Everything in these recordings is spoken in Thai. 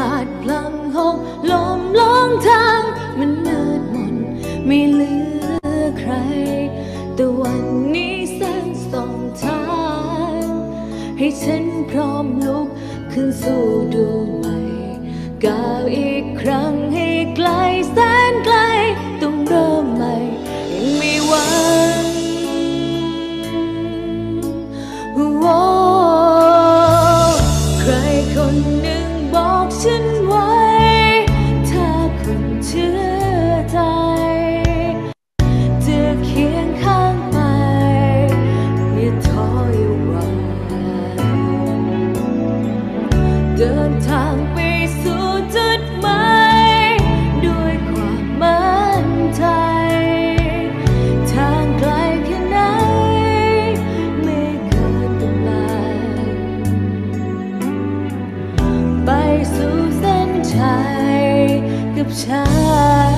าดพลังหกลมลงทางมันมืดมนไม่เหลือใครแต่วันนี้แสงส่องทางให้ฉันพร้อมลุกขึ้นสู่ดวงใหม่ก้าวอีกครั้งให้ไกลแสนไกลต้องเริ่มใหม่ยังมีหวังใครคนหนึ่งบอกฉันไว้ถ้าคุณเชื่อใจจะเคียงข้างไปอย่าท้ออย่าหวั่นเดินทางไปสู่จุดหมายด้วยความมั่นใจทางไกลแค่ไหนไม่เกินกำลังไปสู่เส้นชัยกับฉัน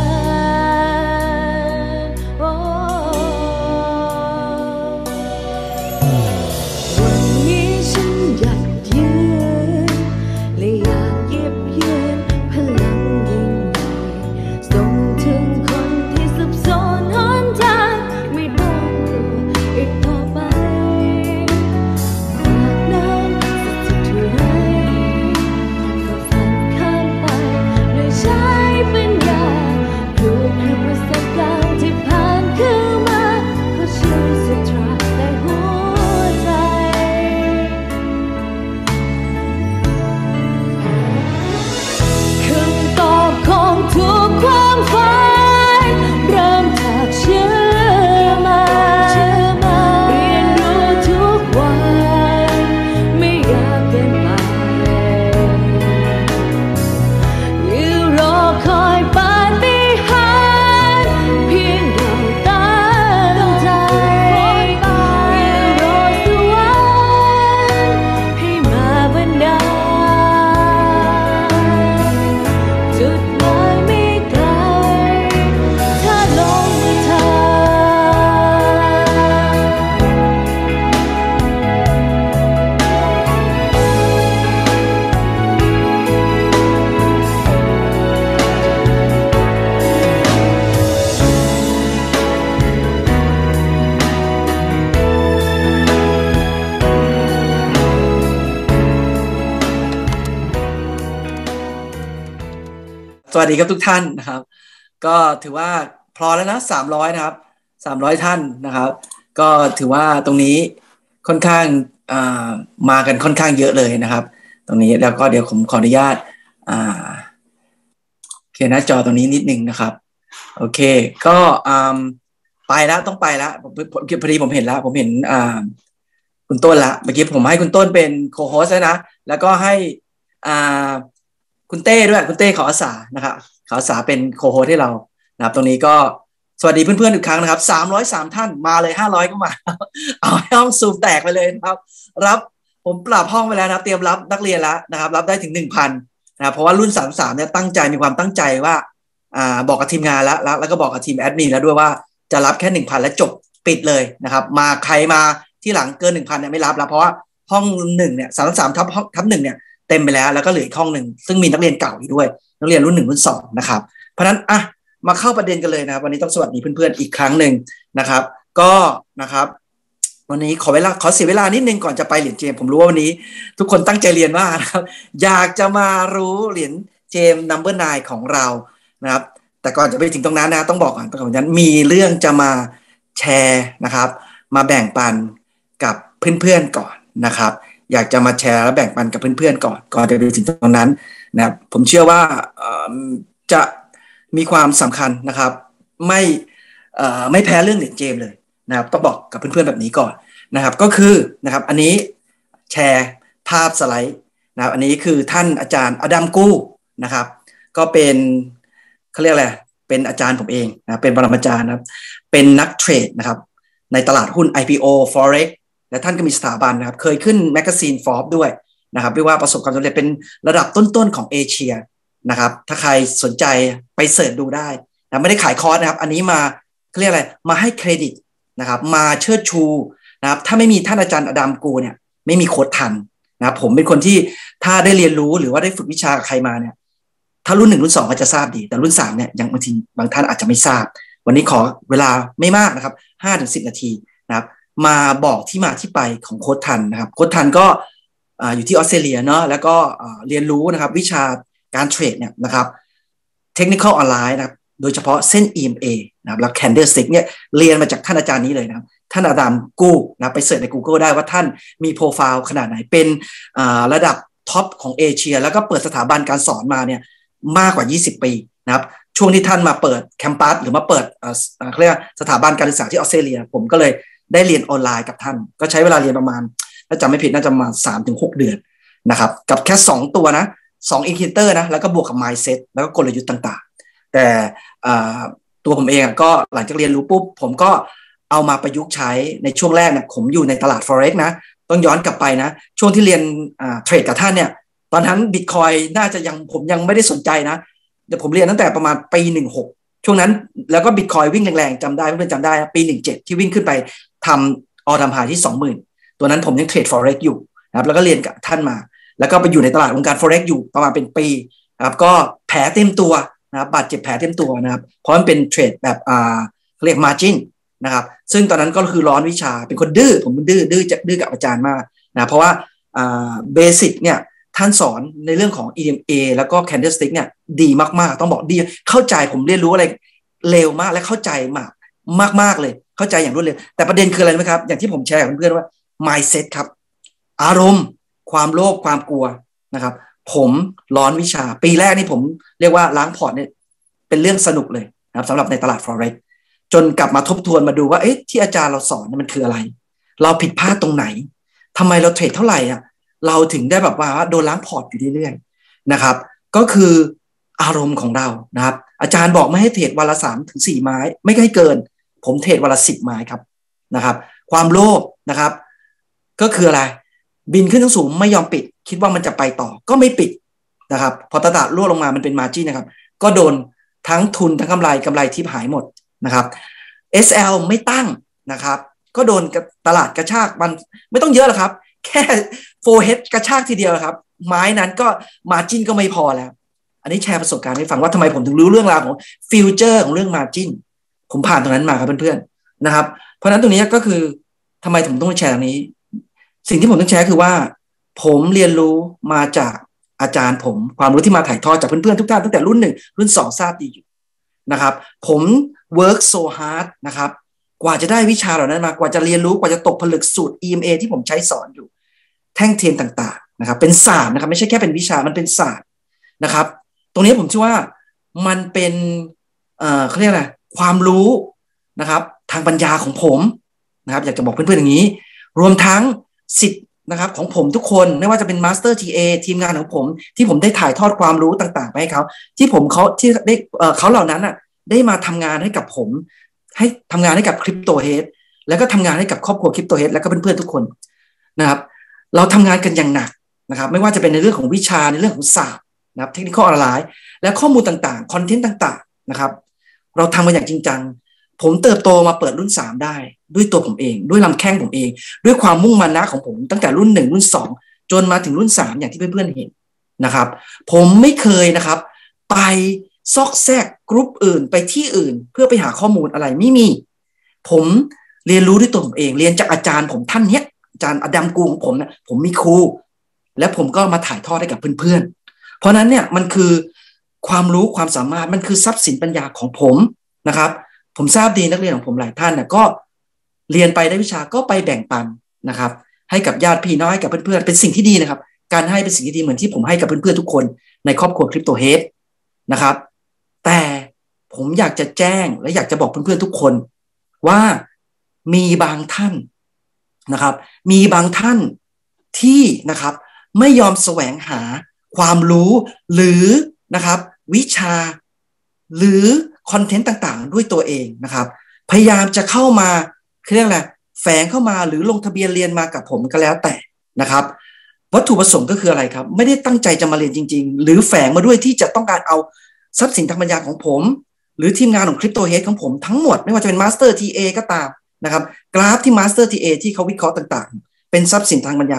วันนี้ฉันอยากยืนและอยากเย็บยืนพลังยิ่งใหญ่ส่งถึงคนที่สับสนหนทางไม่ต้องกลัวอีกต่อไปขวากน้ำสักเท่าไรฝ่าฟันข้ามไปด้วยใช้ปัญญาปลูกคือประสบการณ์ที่ผ่านเข้ามาเพราะฉันศรัทธาในหัวใจคำตอบของทุกความฝันเริ่มจากเชื่อมาเรียนรู้ทุกวันไม่อยากเกินไปยืนรอคอยปาฏิหาริย์เพียงเราตั้งใจยืนรอสวรรค์ให้มาบันดาลจุดหมายไม่ไกลถ้าลงมือทำสวัสดีครับทุกท่านนะครับก็ถือว่าพอแล้วนะ300นะครับ300ท่านนะครับก็ถือว่าตรงนี้ค่อนข้างมากันค่อนข้างเยอะเลยนะครับตรงนี้แล้วก็เดี๋ยวผมขออนุญาตเคลียร์หน้าจอตรงนี้นิดนึงนะครับโอเคก็ไปแล้วต้องไปแล้วพอดีผมเห็นแล้วผมเห็นคุณต้นละเมื่อกี้ผมให้คุณต้นเป็นโคโฮสนะแล้วก็ให้คุณเต้ด้วยคุณเต้ขออาสานะครับขออาสาเป็นโคโฮสให้เรานะครับตรงนี้ก็สวัสดีเพื่อนๆอีกครั้งนะครับ303ท่านมาเลย500ก็มาเอาให้ห้องซูมแตกไปเลยนะครับรับผมปรับห้องไปแล้วนะเตรียมรับนักเรียนแล้วนะครับรับได้ถึง 1,000 นะครับเพราะว่ารุ่น33เนี่ยตั้งใจมีความตั้งใจว่าบอกกับทีมงานแล้วก็บอกกับทีมแอดมินแล้วด้วยว่าจะรับแค่ 1,000 แล้วจบปิดเลยนะครับมาใครมาที่หลังเกิน 1,000 เนี่ยไม่รับแล้วเพราะว่าห้อง1เนี่ย33ทับ1เนี่ยเต็มไปแล้วก็เหลืออีกห้องหนึ่งซึ่งมีนักเรียนเก่าอยู่ด้วยนักเรียนรุ่น1รุ่น2นะครับเพราะฉะนั้นมาเข้าประเด็นกันเลยนะครับวันนี้ต้องสวัสดีเพื่อนๆอีกครั้งหนึ่งนะครับก็นะครับวันนี้ขอเสียเวลานิดนึงก่อนจะไปเหรียญเจมผมรู้ว่าวันนี้ทุกคนตั้งใจเรียนมากนะครับอยากจะมารู้เหรียญเจมนัมเบอร์9ของเรานะครับแต่ก่อนจะไปถึงตรงนั้นนะต้องบอกก่อนนั้นมีเรื่องจะมาแชร์นะครับมาแบ่งปันกับเพื่อนๆก่อนนะครับอยากจะมาแชร์และแบ่งปันกับเพื่อนๆก่อนจะไปถึงตรงนั้นนะครับผมเชื่อว่าจะมีความสำคัญนะครับไม่แพ้เรื่องเหรียญเจมเลยนะครับต้องบอกกับเพื่อนๆแบบนี้ก่อนนะครับก็คือนะครับอันนี้แชร์ภาพสไลด์นะครับอันนี้คือท่านอาจารย์อดัมกูนะครับก็เป็นเขาเรียกอะไรเป็นอาจารย์ผมเองนะเป็นปรมาจารย์นะครับเป็นนักเทรดนะครับในตลาดหุ้น IPO Forex และท่านก็มีสถาบันนะครับเคยขึ้นแมกกาซีน Forbes ด้วยนะครับเรียกว่าประสบความสำเร็จเป็นระดับต้นๆของเอเชียนะครับถ้าใครสนใจไปเสิร์ชดูได้นะไม่ได้ขายคอร์สนะครับอันนี้มาเขาเรียกอะไรมาให้เครดิตนะครับมาเชิดชูนะครับถ้าไม่มีท่านอาจารย์อดัมกูเนี่ยไม่มีโค้ดทันนะครับผมเป็นคนที่ถ้าได้เรียนรู้หรือว่าได้ฝึกวิชากับใครมาเนี่ยถ้ารุ่น1รุ่น2ก็จะทราบดีแต่รุ่น3เนี่ยยังบางทีบางท่านอาจจะไม่ทราบวันนี้ขอเวลาไม่มากนะครับ5-10 นาทีนะครับมาบอกที่มาที่ไปของโค้ชทันนะครับโค้ชทันก็อยู่ที่ออสเตรเลียเนาะแล้วก็เรียนรู้นะครับวิชาการเทรดเนี่ยนะครับเทคนิคอลออนไลน์นะครับโดยเฉพาะเส้น EMA นะครับแล้ว Candlestick เนี่ยเรียนมาจากท่านอาจารย์นี้เลยนะครับท่านอาจารย์กูนะไปเสิร์ชใน Google ได้ว่าท่านมีโปรไฟล์ขนาดไหนเป็นระดับท็อปของเอเชียแล้วก็เปิดสถาบันการสอนมาเนี่ยมากกว่า20 ปีนะครับช่วงที่ท่านมาเปิดแคมปัสหรือมาเปิดเรียกสถาบันการศึกษาที่ออสเตรเลียผมก็เลยได้เรียนออนไลน์กับท่านก็ใช้เวลาเรียนประมาณถ้าจำไม่ผิดน่าจะประมาณ 3-6 เดือนนะครับกับแค่2ตัวนะ2 indicator นะแล้วก็บวกกับ mindset แล้วก็กลยุทธ์ต่างๆแต่ตัวผมเองก็หลังจากเรียนรู้ปุ๊บผมก็เอามาประยุกต์ใช้ในช่วงแรกเนี่ยผมอยู่ในตลาด forex นะต้องย้อนกลับไปนะช่วงที่เรียนเทรดกับท่านเนี่ยตอนนั้นบิตคอยน่าจะผมยังไม่ได้สนใจนะเดี๋ยวผมเรียนตั้งแต่ประมาณปี16ช่วงนั้นแล้วก็บิตคอยวิ่งแรงๆจำได้เพื่อนๆจำได้ปี17ที่วิ่งขึ้นไปทำออลไทม์ไฮที่ 20,000 ตัวนั้นผมยังเทรด forex อยู่นะครับแล้วก็เรียนกับท่านมาแล้วก็ไปอยู่ในตลาดวงการ forex อยู่ประมาณเป็นปีนะครับก็แผลเต็มตัวนะครับบาดเจ็บแผลเต็มตัวนะครับเพราะมันเป็นเทรดแบบเรียก margin นะครับซึ่งตอนนั้นก็คือร้อนวิชาเป็นคนดื้อผมดื้อกับอาจารย์มากนะเพราะว่าเบสิกเนี่ยท่านสอนในเรื่องของ EMA แล้วก็ Candlestick เนี่ยดีมากๆต้องบอกดีเข้าใจผมเรียนรู้อะไรเร็วมากและเข้าใจมากเลยเข้าใจอย่างรวดเร็วแต่ประเด็นคืออะไรไหมครับอย่างที่ผมแชร์กับเพื่อนๆว่า mindset ครับอารมณ์ความโลภความกลัวนะครับผมร้อนวิชาปีแรกนี่ผมเรียกว่าล้างพอร์ตเนี่ยเป็นเรื่องสนุกเลยนะครับสำหรับในตลาด forex จนกลับมาทบทวนมาดูว่าเอ๊ะที่อาจารย์เราสอนมันคืออะไรเราผิดพลาดตรงไหนทำไมเราเทรดเท่าไหร่อ่ะเราถึงได้แบบว่าโดนล้างพอร์ตอยู่เรื่อยๆนะครับก็คืออารมณ์ของเรานะครับอาจารย์บอกไม่ให้เทรดวันละ3-4 ไม้ไม่ให้เกินผมเทรดวันละ10 ไม้ครับนะครับความโลภนะครับก็คืออะไรบินขึ้นสูงไม่ยอมปิดคิดว่ามันจะไปต่อก็ไม่ปิดนะครับพอตลาดร่วงลงมามันเป็นมาร์จิ้นนะครับก็โดนทั้งทุนทั้งกำไรทิพย์หายหมดนะครับ SL ไม่ตั้งนะครับก็โดนตลาดกระชากมันไม่ต้องเยอะหรอกครับแค่โฟร์เฮดกระชากทีเดียวครับไม้นั้นก็มาร์จิ้นก็ไม่พอแล้วอันนี้แชร์ประสบการณ์ให้ฟังว่าทำไมผมถึงรู้เรื่องราวของฟิวเจอร์ของเรื่องมาร์จิ้นผมผ่านตรงนั้นมาครับเพื่อนๆนะครับเพราะฉะนั้นตรงนี้ก็คือทำไมผมต้องแชร์ตรงนี้สิ่งที่ผมต้องแชร์คือว่าผมเรียนรู้มาจากอาจารย์ผมความรู้ที่มาถ่ายทอดจากเพื่อนๆทุกท่านตั้งแต่รุ่น1รุ่น2ทราบดีอยู่นะครับผม work so hard นะครับกว่าจะได้วิชาเหล่านั้นมากว่าจะเรียนรู้กว่าจะตกผลึกสูตร EMA ที่ผมใช้สอนอยู่แท่งเทียนต่างๆนะครับเป็นศาสตร์นะครับไม่ใช่แค่เป็นวิชามันเป็นศาสตร์นะครับตรงนี้ผมเชื่อว่ามันเป็นเขาเรียกอะไรความรู้นะครับทางปัญญาของผมนะครับอยากจะบอกเพื่อนๆอย่างนี้รวมทั้งสิทธิ์นะครับของผมทุกคนไม่ว่าจะเป็นมาสเตอร์ทีเอทีมงานของผมที่ผมได้ถ่ายทอดความรู้ต่างๆไปให้เขาที่ได้เขาเหล่านั้นอ่ะได้มาทำงานให้กับผมให้ทำงานให้กับคริปโตเฮดแล้วก็ทำงานให้กับครอบครัวคริปโตเฮดแล้วก็เพื่อนๆทุกคนนะครับเราทำงานกันอย่างหนักนะครับไม่ว่าจะเป็นในเรื่องของวิชาในเรื่องของศาสตร์นะครับเทคนิคออนไลน์และข้อมูลต่างๆคอนเทนต์ต่างๆนะครับเราทำกันอย่างจริงจังผมเติบโตมาเปิดรุ่น3ได้ด้วยตัวผมเองด้วยลำแข้งผมเองด้วยความมุ่งมั่นนะของผมตั้งแต่รุ่น1รุ่น2จนมาถึงรุ่น3อย่างที่เพื่อนๆเห็นนะครับผมไม่เคยนะครับไปซอกแซกกรุ๊ปอื่นไปที่อื่นเพื่อไปหาข้อมูลอะไรไม่มีผมเรียนรู้ด้วยตัวผมเองเรียนจากอาจารย์ผมท่านเนี้ยอาจารย์อดัมกูของผมนะผมมีครูและผมก็มาถ่ายทอดให้กับเพื่อนๆเพราะนั้นเนี่ยมันคือความรู้ความสามารถมันคือทรัพย์สินปัญญาของผมนะครับผมทราบดีนักเรียนของผมหลายท่านเนี่ยก็เรียนไปได้วิชาก็ไปแบ่งปันนะครับให้กับญาติพี่น้องให้กับเพื่อนๆเป็นสิ่งที่ดีนะครับการให้เป็นสิ่งที่ดีเหมือนที่ผมให้กับเพื่อนๆทุกคนในครอบครัวคริปโตเฮดนะครับแต่ผมอยากจะแจ้งและอยากจะบอกเพื่อนๆทุกคนว่ามีบางท่านนะครับมีบางท่านที่นะครับไม่ยอมแสวงหาความรู้หรือนะครับวิชาหรือคอนเทนต์ต่างๆด้วยตัวเองนะครับพยายามจะเข้ามาเรียกอะไรแฝงเข้ามาหรือลงทะเบียนเรียนมากับผมก็แล้วแต่นะครับวัตถุประสงค์ก็คืออะไรครับไม่ได้ตั้งใจจะมาเรียนจริงๆหรือแฝงมาด้วยที่จะต้องการเอาทรัพย์สินทางปัญญาของผมหรือทีมงานของคริปโตเฮดของผมทั้งหมดไม่ว่าจะเป็นมาสเตอร์ทีเอก็ตามนะครับกราฟที่มาสเตอร์ทีเอที่เขาวิเคราะห์ต่างๆเป็นทรัพย์สินทางปัญญา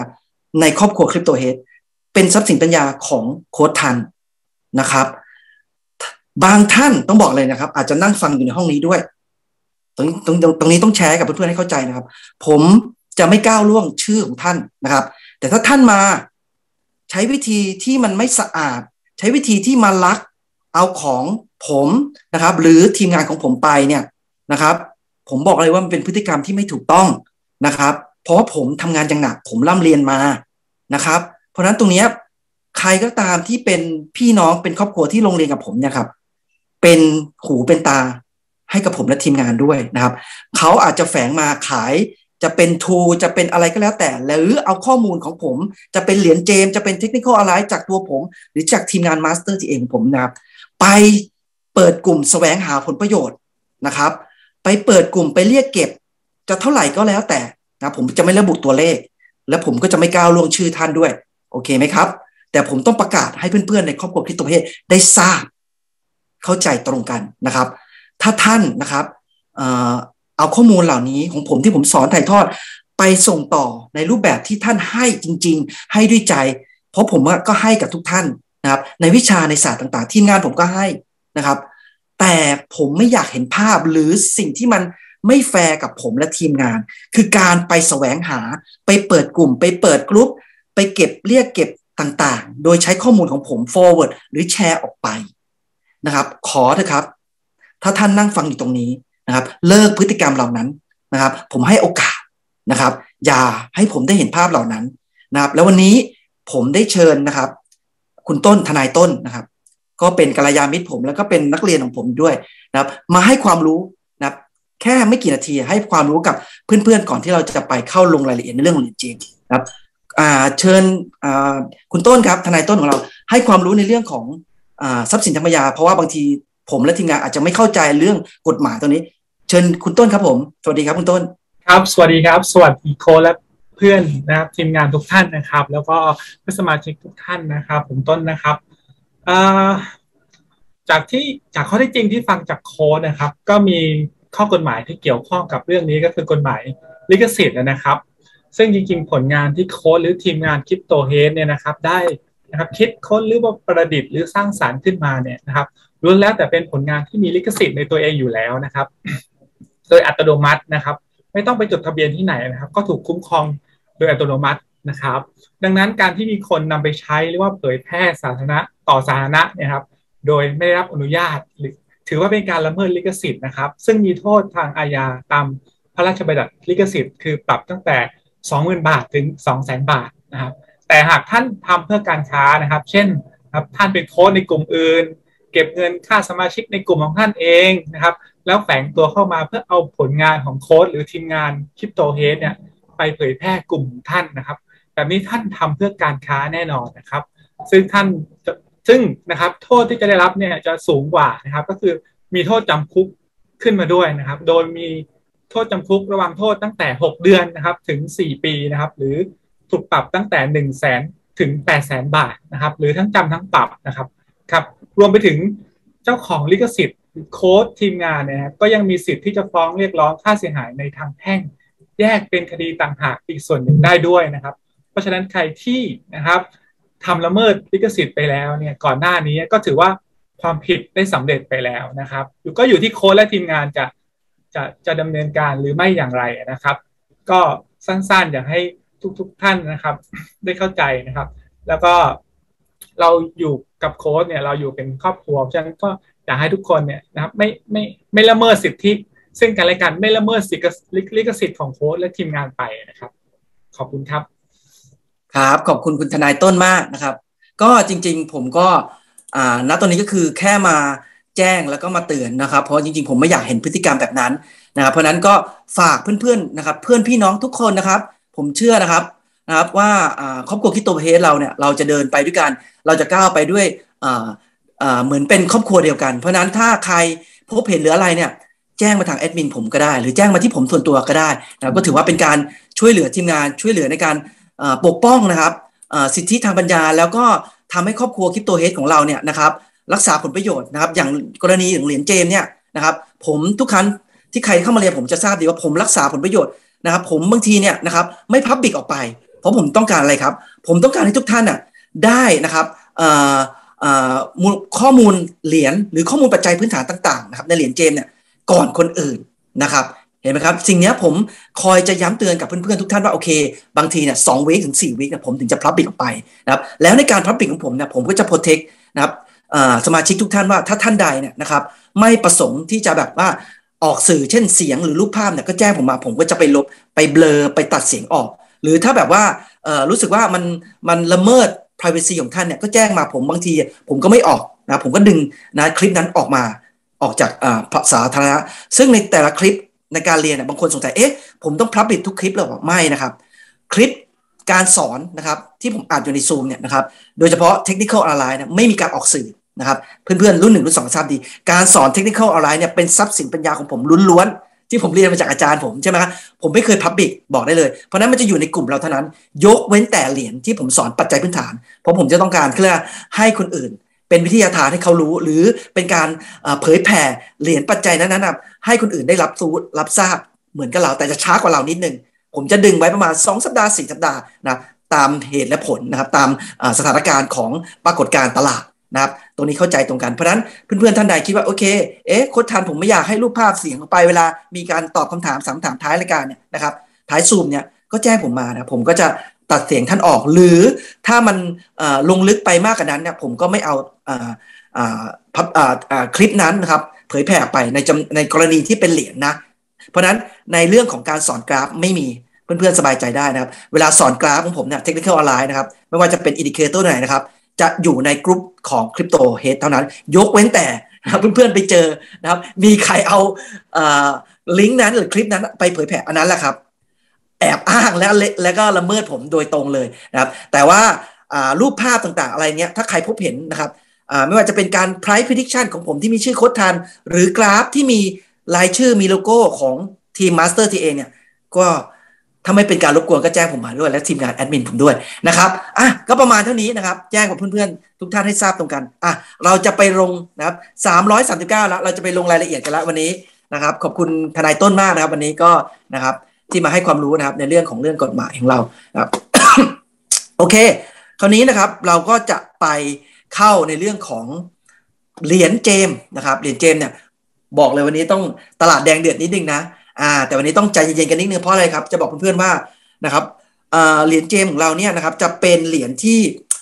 ในครอบครัวคริปโตเฮดเป็นทรัพย์สินปัญญาของโค้ชทันนะครับบางท่านต้องบอกเลยนะครับอาจจะนั่งฟังอยู่ในห้องนี้ด้วยตรงนี้ต้องแชร์กับเพื่อนๆให้เข้าใจนะครับผมจะไม่ก้าวล่วงชื่อของท่านนะครับแต่ถ้าท่านมาใช้วิธีที่มันไม่สะอาดใช้วิธีที่มาลักเอาของผมนะครับหรือทีมงานของผมไปเนี่ยนะครับผมบอกเลยว่ามันเป็นพฤติกรรมที่ไม่ถูกต้องนะครับเพราะว่าผมทำงานอย่างหนักผมร่ำเรียนมานะครับเพราะฉะนั้นตรงนี้ใครก็ตามที่เป็นพี่น้องเป็นครอบครัวที่โรงเรียนกับผมเนี่ยครับเป็นหูเป็นตาให้กับผมและทีมงานด้วยนะครับเขาอาจจะแฝงมาขายจะเป็นทูจะเป็นอะไรก็แล้วแต่หรือเอาข้อมูลของผมจะเป็นเหรียญเจมจะเป็นเทคนิคอลอะไรจากตัวผมหรือจากทีมงานมาสเตอร์ที่เองผมนะครับไปเปิดกลุ่มแสวงหาผลประโยชน์นะครับไปเปิดกลุ่มไปเรียกเก็บจะเท่าไหร่ก็แล้วแต่นะผมจะไม่ระบุตัวเลขและผมก็จะไม่ก้าวล่วงชื่อท่านด้วยโอเคไหมครับแต่ผมต้องประกาศให้เพื่อนๆในครอบครัวคริสโตประเทศได้ทราบเข้าใจตรงกันนะครับถ้าท่านนะครับเอาข้อมูลเหล่านี้ของผมที่ผมสอนถ่ายทอดไปส่งต่อในรูปแบบที่ท่านให้จริงๆให้ด้วยใจเพราะผมก็ให้กับทุกท่านนะครับในวิชาในศาสตร์ต่างๆทีมงานผมก็ให้นะครับแต่ผมไม่อยากเห็นภาพหรือสิ่งที่มันไม่แฟร์กับผมและทีมงานคือการไปแสวงหาไปเปิดกลุ่มไปเปิดกลุ่มไปเก็บเรียกเก็บต่างๆโดยใช้ข้อมูลของผม forward หรือแชร์ออกไปนะครับขอเถอะครับถ้าท่านนั่งฟังอยู่ตรงนี้นะครับเลิกพฤติกรรมเหล่านั้นนะครับผมให้โอกาสนะครับอย่าให้ผมได้เห็นภาพเหล่านั้นนะครับแล้ววันนี้ผมได้เชิญนะครับคุณต้นทนายต้นนะครับก็เป็นกัลยาณมิตรผมแล้วก็เป็นนักเรียนของผมด้วยนะครับมาให้ความรู้นะครับแค่ไม่กี่นาทีให้ความรู้กับเพื่อนๆก่อนที่เราจะไปเข้าลงรายละเอียดในเรื่องของเหรียญเจมนะครับเชิญคุณต้นครับทนายต้นของเราให้ความรู้ในเรื่องของทรัพย์สินทางปัญญาเพราะว่าบางทีผมและทีมงานอาจจะไม่เข้าใจเรื่องกฎหมายตัวนี้เชิญคุณต้นครับผมสวัสดีครับคุณต้นครับสวัสดีครับสวัสดีโค้ชและเพื่อนนะครับทีมงานทุกท่านนะครับแล้วก็เพื่อนสมาชิกทุกท่านนะครับผมต้นนะครับจากข้อเท็จจริงที่ฟังจากโค้ชนะครับก็มีข้อกฎหมายที่เกี่ยวข้องกับเรื่องนี้ก็คือกฎหมายลิขสิทธิ์นะครับซึ่งจริงๆผลงานที่โค้ชหรือทีมงานคริปโตเฮดเนี่ยนะครับได้นะครับคิดค้นหรือว่าประดิษฐ์หรือสร้างสรรค์ขึ้นมาเนี่ยนะครับล้วนแล้วแต่เป็นผลงานที่มีลิขสิทธิ์ในตัวเองอยู่แล้วนะครับโดยอัตโนมัตินะครับไม่ต้องไปจดทะเบียนที่ไหนนะครับก็ถูกคุ้มครองโดยอัตโนมัตินะครับดังนั้นการที่มีคนนำไปใช้หรือว่าเผยแพร่สาธารณะต่อสาธารณะนะครับโดยไม่ได้รับอนุญาตหรือถือว่าเป็นการละเมิดลิขสิทธิ์นะครับซึ่งมีโทษทางอาญาตามพระราชบัญญัติลิขสิทธิ์คือปรับตั้งแต่ 20,000 บาทถึง 200,000 บาทนะครับแต่หากท่านทำเพื่อการค้านะครับเช่นท่านเป็นโค้ชในกลุ่มอื่นเก็บเงินค่าสมาชิกในกลุ่มของท่านเองนะครับแล้วแฝงตัวเข้ามาเพื่อเอาผลงานของโค้ชหรือทีมงานคริปโตเฮดเนี่ยไปเผยแพร่กลุ่มของท่านนะครับแบบนี้ท่านทำเพื่อการค้าแน่นอนนะครับซึ่งนะครับโทษที่จะได้รับเนี่ยจะสูงกว่านะครับก็คือมีโทษจำคุกขึ้นมาด้วยนะครับโดยมีโทษจำคุกระหว่างโทษตั้งแต่6เดือนนะครับถึง4ปีนะครับหรือถูกปรับตั้งแต่100,000 ถึง 800,000 บาทนะครับหรือทั้งจำทั้งปรับนะครับครับรวมไปถึงเจ้าของลิขสิทธิ์โค้ชทีมงานเนี่ยก็ยังมีสิทธิ์ที่จะฟ้องเรียกร้องค่าเสียหายในทางแพ่งแยกเป็นคดีต่างหากอีกส่วนหนึ่งได้ด้วยนะครับเพราะฉะนั้นใครที่นะครับทำละเมิดลิขสิทธิ์ไปแล้วเนี่ยก่อนหน้านี้ก็ถือว่าความผิดได้สำเร็จไปแล้วนะครับก็อยู่ที่โค้ชและทีมงานจะดำเนินการหรือไม่อย่างไรนะครับก็สั้นๆอยากให้ทุกท่านนะครับได้เข้าใจนะครับแล้วก็เราอยู่กับโค้ชเนี่ยเราอยู่เป็นครอบครัวฉะนั้นก็อยากให้ทุกคนเนี่ยนะครับไม่ละเมิดสิทธิซึ่งกันและกันไม่ละเมิดลิขสิทธิ์ของโค้ชและทีมงานไปนะครับขอบคุณครับครับขอบคุณคุณทนายต้นมากนะครับก็จริงๆผมก็ณตอนนี้ก็คือแค่มาแจ้งแล้วก็มาเตือนนะครับเพราะจริงๆผมไม่อยากเห็นพฤติกรรมแบบนั้นนะครับเพราะนั้นก็ฝากเพื่อนๆนะครับเพื่อนพี่น้องทุกคนนะครับผมเชื่อนะครับว่าครอบครัวคริปโตเฮดเราเนี่ยเราจะเดินไปด้วยกันเราจะก้าวไปด้วยเหมือนเป็นครอบครัวเดียวกันเพราะนั้นถ้าใครพบเห็นหรืออะไรเนี่ยแจ้งมาทางแอดมินผมก็ได้หรือแจ้งมาที่ผมส่วนตัวก็ได้นะก็ถือว่าเป็นการช่วยเหลือทีมงานช่วยเหลือในการปกป้องนะครับสิทธิทางปัญญาแล้วก็ทำให้ครอบครัวคริปโตเฮดของเราเนี่ยนะครับรักษาผลประโยชน์นะครับอย่างกรณีของเหรียญเจมเนี่ยนะครับผมทุกครั้งที่ใครเข้ามาเรียนผมจะทราบดีว่าผมรักษาผลประโยชน์นะครับผมบางทีเนี่ยนะครับไม่พับบิกออกไปเพราะผมต้องการอะไรครับผมต้องการให้ทุกท่านได้นะครับข้อมูลเหรียญหรือข้อมูลปัจจัยพื้นฐานต่างๆนะครับในเหรียญเจมเนี่ยก่อนคนอื่นนะครับเห็นไหมครับสิ่งนี้ผมคอยจะย้ำเตือนกับเพื่อนๆทุกท่านว่าโอเคบางทีเนี่ย2 วีคถึง4 วีคผมถึงจะพับบิกออกไปนะครับแล้วในการพับบิกของผมเนี่ยผมก็จะโปรเทคนะครับสมาชิกทุกท่านว่าถ้าท่านใดเนี่ยนะครับไม่ประสงค์ที่จะแบบว่าออกสื่อเช่นเสียงหรือรูปภาพเนี่ยก็แจ้งผมมาผมก็จะไปลบไปเบลอไปตัดเสียงออกหรือถ้าแบบว่ารู้สึกว่ามันละเมิด privacy ของท่านเนี่ยก็แจ้งมาผมบางทีผมก็ไม่ออกนะผมก็ดึงนะคลิปนั้นออกจากสาธารณะซึ่งในแต่ละคลิปในการเรียนบางคนสงสัยผมต้องพับบิกทุกคลิปหรือเปล่าไม่นะครับคลิปการสอนนะครับที่ผมอ่านอยู่ใน Zoom เนี่ยนะครับโดยเฉพาะ Technical Online ไม่มีการออกสื่อนะครับเพื่อนๆรุ่น1รุ่น2ทราบดีการสอน Technical Online เนี่ยเป็นทรัพย์สินปัญญาของผมล้วนๆที่ผมเรียนมาจากอาจารย์ผมใช่ไหมครับผมไม่เคยพับบิกบอกได้เลยเพราะนั้นมันจะอยู่ในกลุ่มเราเท่านั้นยกเว้นแต่เหรียญที่ผมสอนปัจจัยพื้นฐานเพราะผมจะต้องการเพื่อให้คนอื่นเป็นวิทยาทานให้เขารู้หรือเป็นการเผยแผ่เหรียญปัจจัยนั้นให้คนอื่นได้รับทราบเหมือนกับเราแต่จะช้ากว่าเรานิดนึงผมจะดึงไว้ประมาณ2 สัปดาห์4 สัปดาห์นะตามเหตุและผลนะครับตามสถานการณ์ของปรากฏการณ์ตลาดนะครับตรงนี้เข้าใจตรงกันเพราะฉะนั้นเพื่อนๆท่านใดคิดว่าโอเคโค้ชทันผมไม่อยากให้รูปภาพเสียงออกไปเวลามีการตอบคำถาม3 คำถามท้ายรายการเนี่ยนะครับท้ายซูมเนี่ยก็แจ้งผมมานะผมก็จะตัดเสียงท่านออกหรือถ้ามันลงลึกไปมากกว่านั้นเนี่ยผมก็ไม่เอาคลิปนั้นนะครับเผยแพร่ไปในกรณีที่เป็นเหรียญนะเพราะนั้นในเรื่องของการสอนกราฟไม่มีเพื่อนๆสบายใจได้นะครับเวลาสอนกราฟของผมเนี่ย Technical Online นะครับไม่ว่าจะเป็นอินดิเคเตอร์ไหนนะครับจะอยู่ในกลุ่มของ Crypto Head เท่านั้นยกเว้นแต่เพื่อนๆไปเจอนะครับมีใครเอาลิงก์นั้นหรือคลิปนั้นไปเผยแพร่อันนั้นแหละครับแอบอ้างแล้วก็ละเมิดผมโดยตรงเลยนะครับแต่ว่ารูปภาพต่างๆอะไรเนี้ยถ้าใครพบเห็นนะครับไม่ว่าจะเป็นการ price prediction ของผมที่มีชื่อโค้ดทันหรือกราฟที่มีรายชื่อมีโลโก้ของทีม Master TA เนี่ยก็ถ้าไม่เป็นการรบกวนก็แจ้งผมมาด้วยและทีมงานแอดมินผมด้วยนะครับก็ประมาณเท่านี้นะครับแจ้งกับเพื่อนๆทุกท่านให้ทราบตรงกันเราจะไปลงนะครับ339แล้วเราจะไปลงรายละเอียดกันแล้ววันนี้นะครับขอบคุณทนายต้นมากนะครับวันนี้ก็นะครับที่มาให้ความรู้นะครับในเรื่องของเรื่องกฎหมายของเราครับ โอเคคราวนี้นะครับเราก็จะไปเข้าในเรื่องของเหรียญเจมนะครับเหรียญเจมเนี่ยบอกเลยวันนี้ต้องตลาดแดงเดือดนิดนึงนะแต่วันนี้ต้องใจเย็นๆกันนิดนึงเพราะอะไรครับจะบอกเพื่อนๆว่านะครับเหรียญเจมของเราเนี่ยนะครับจะเป็นเหรียญที่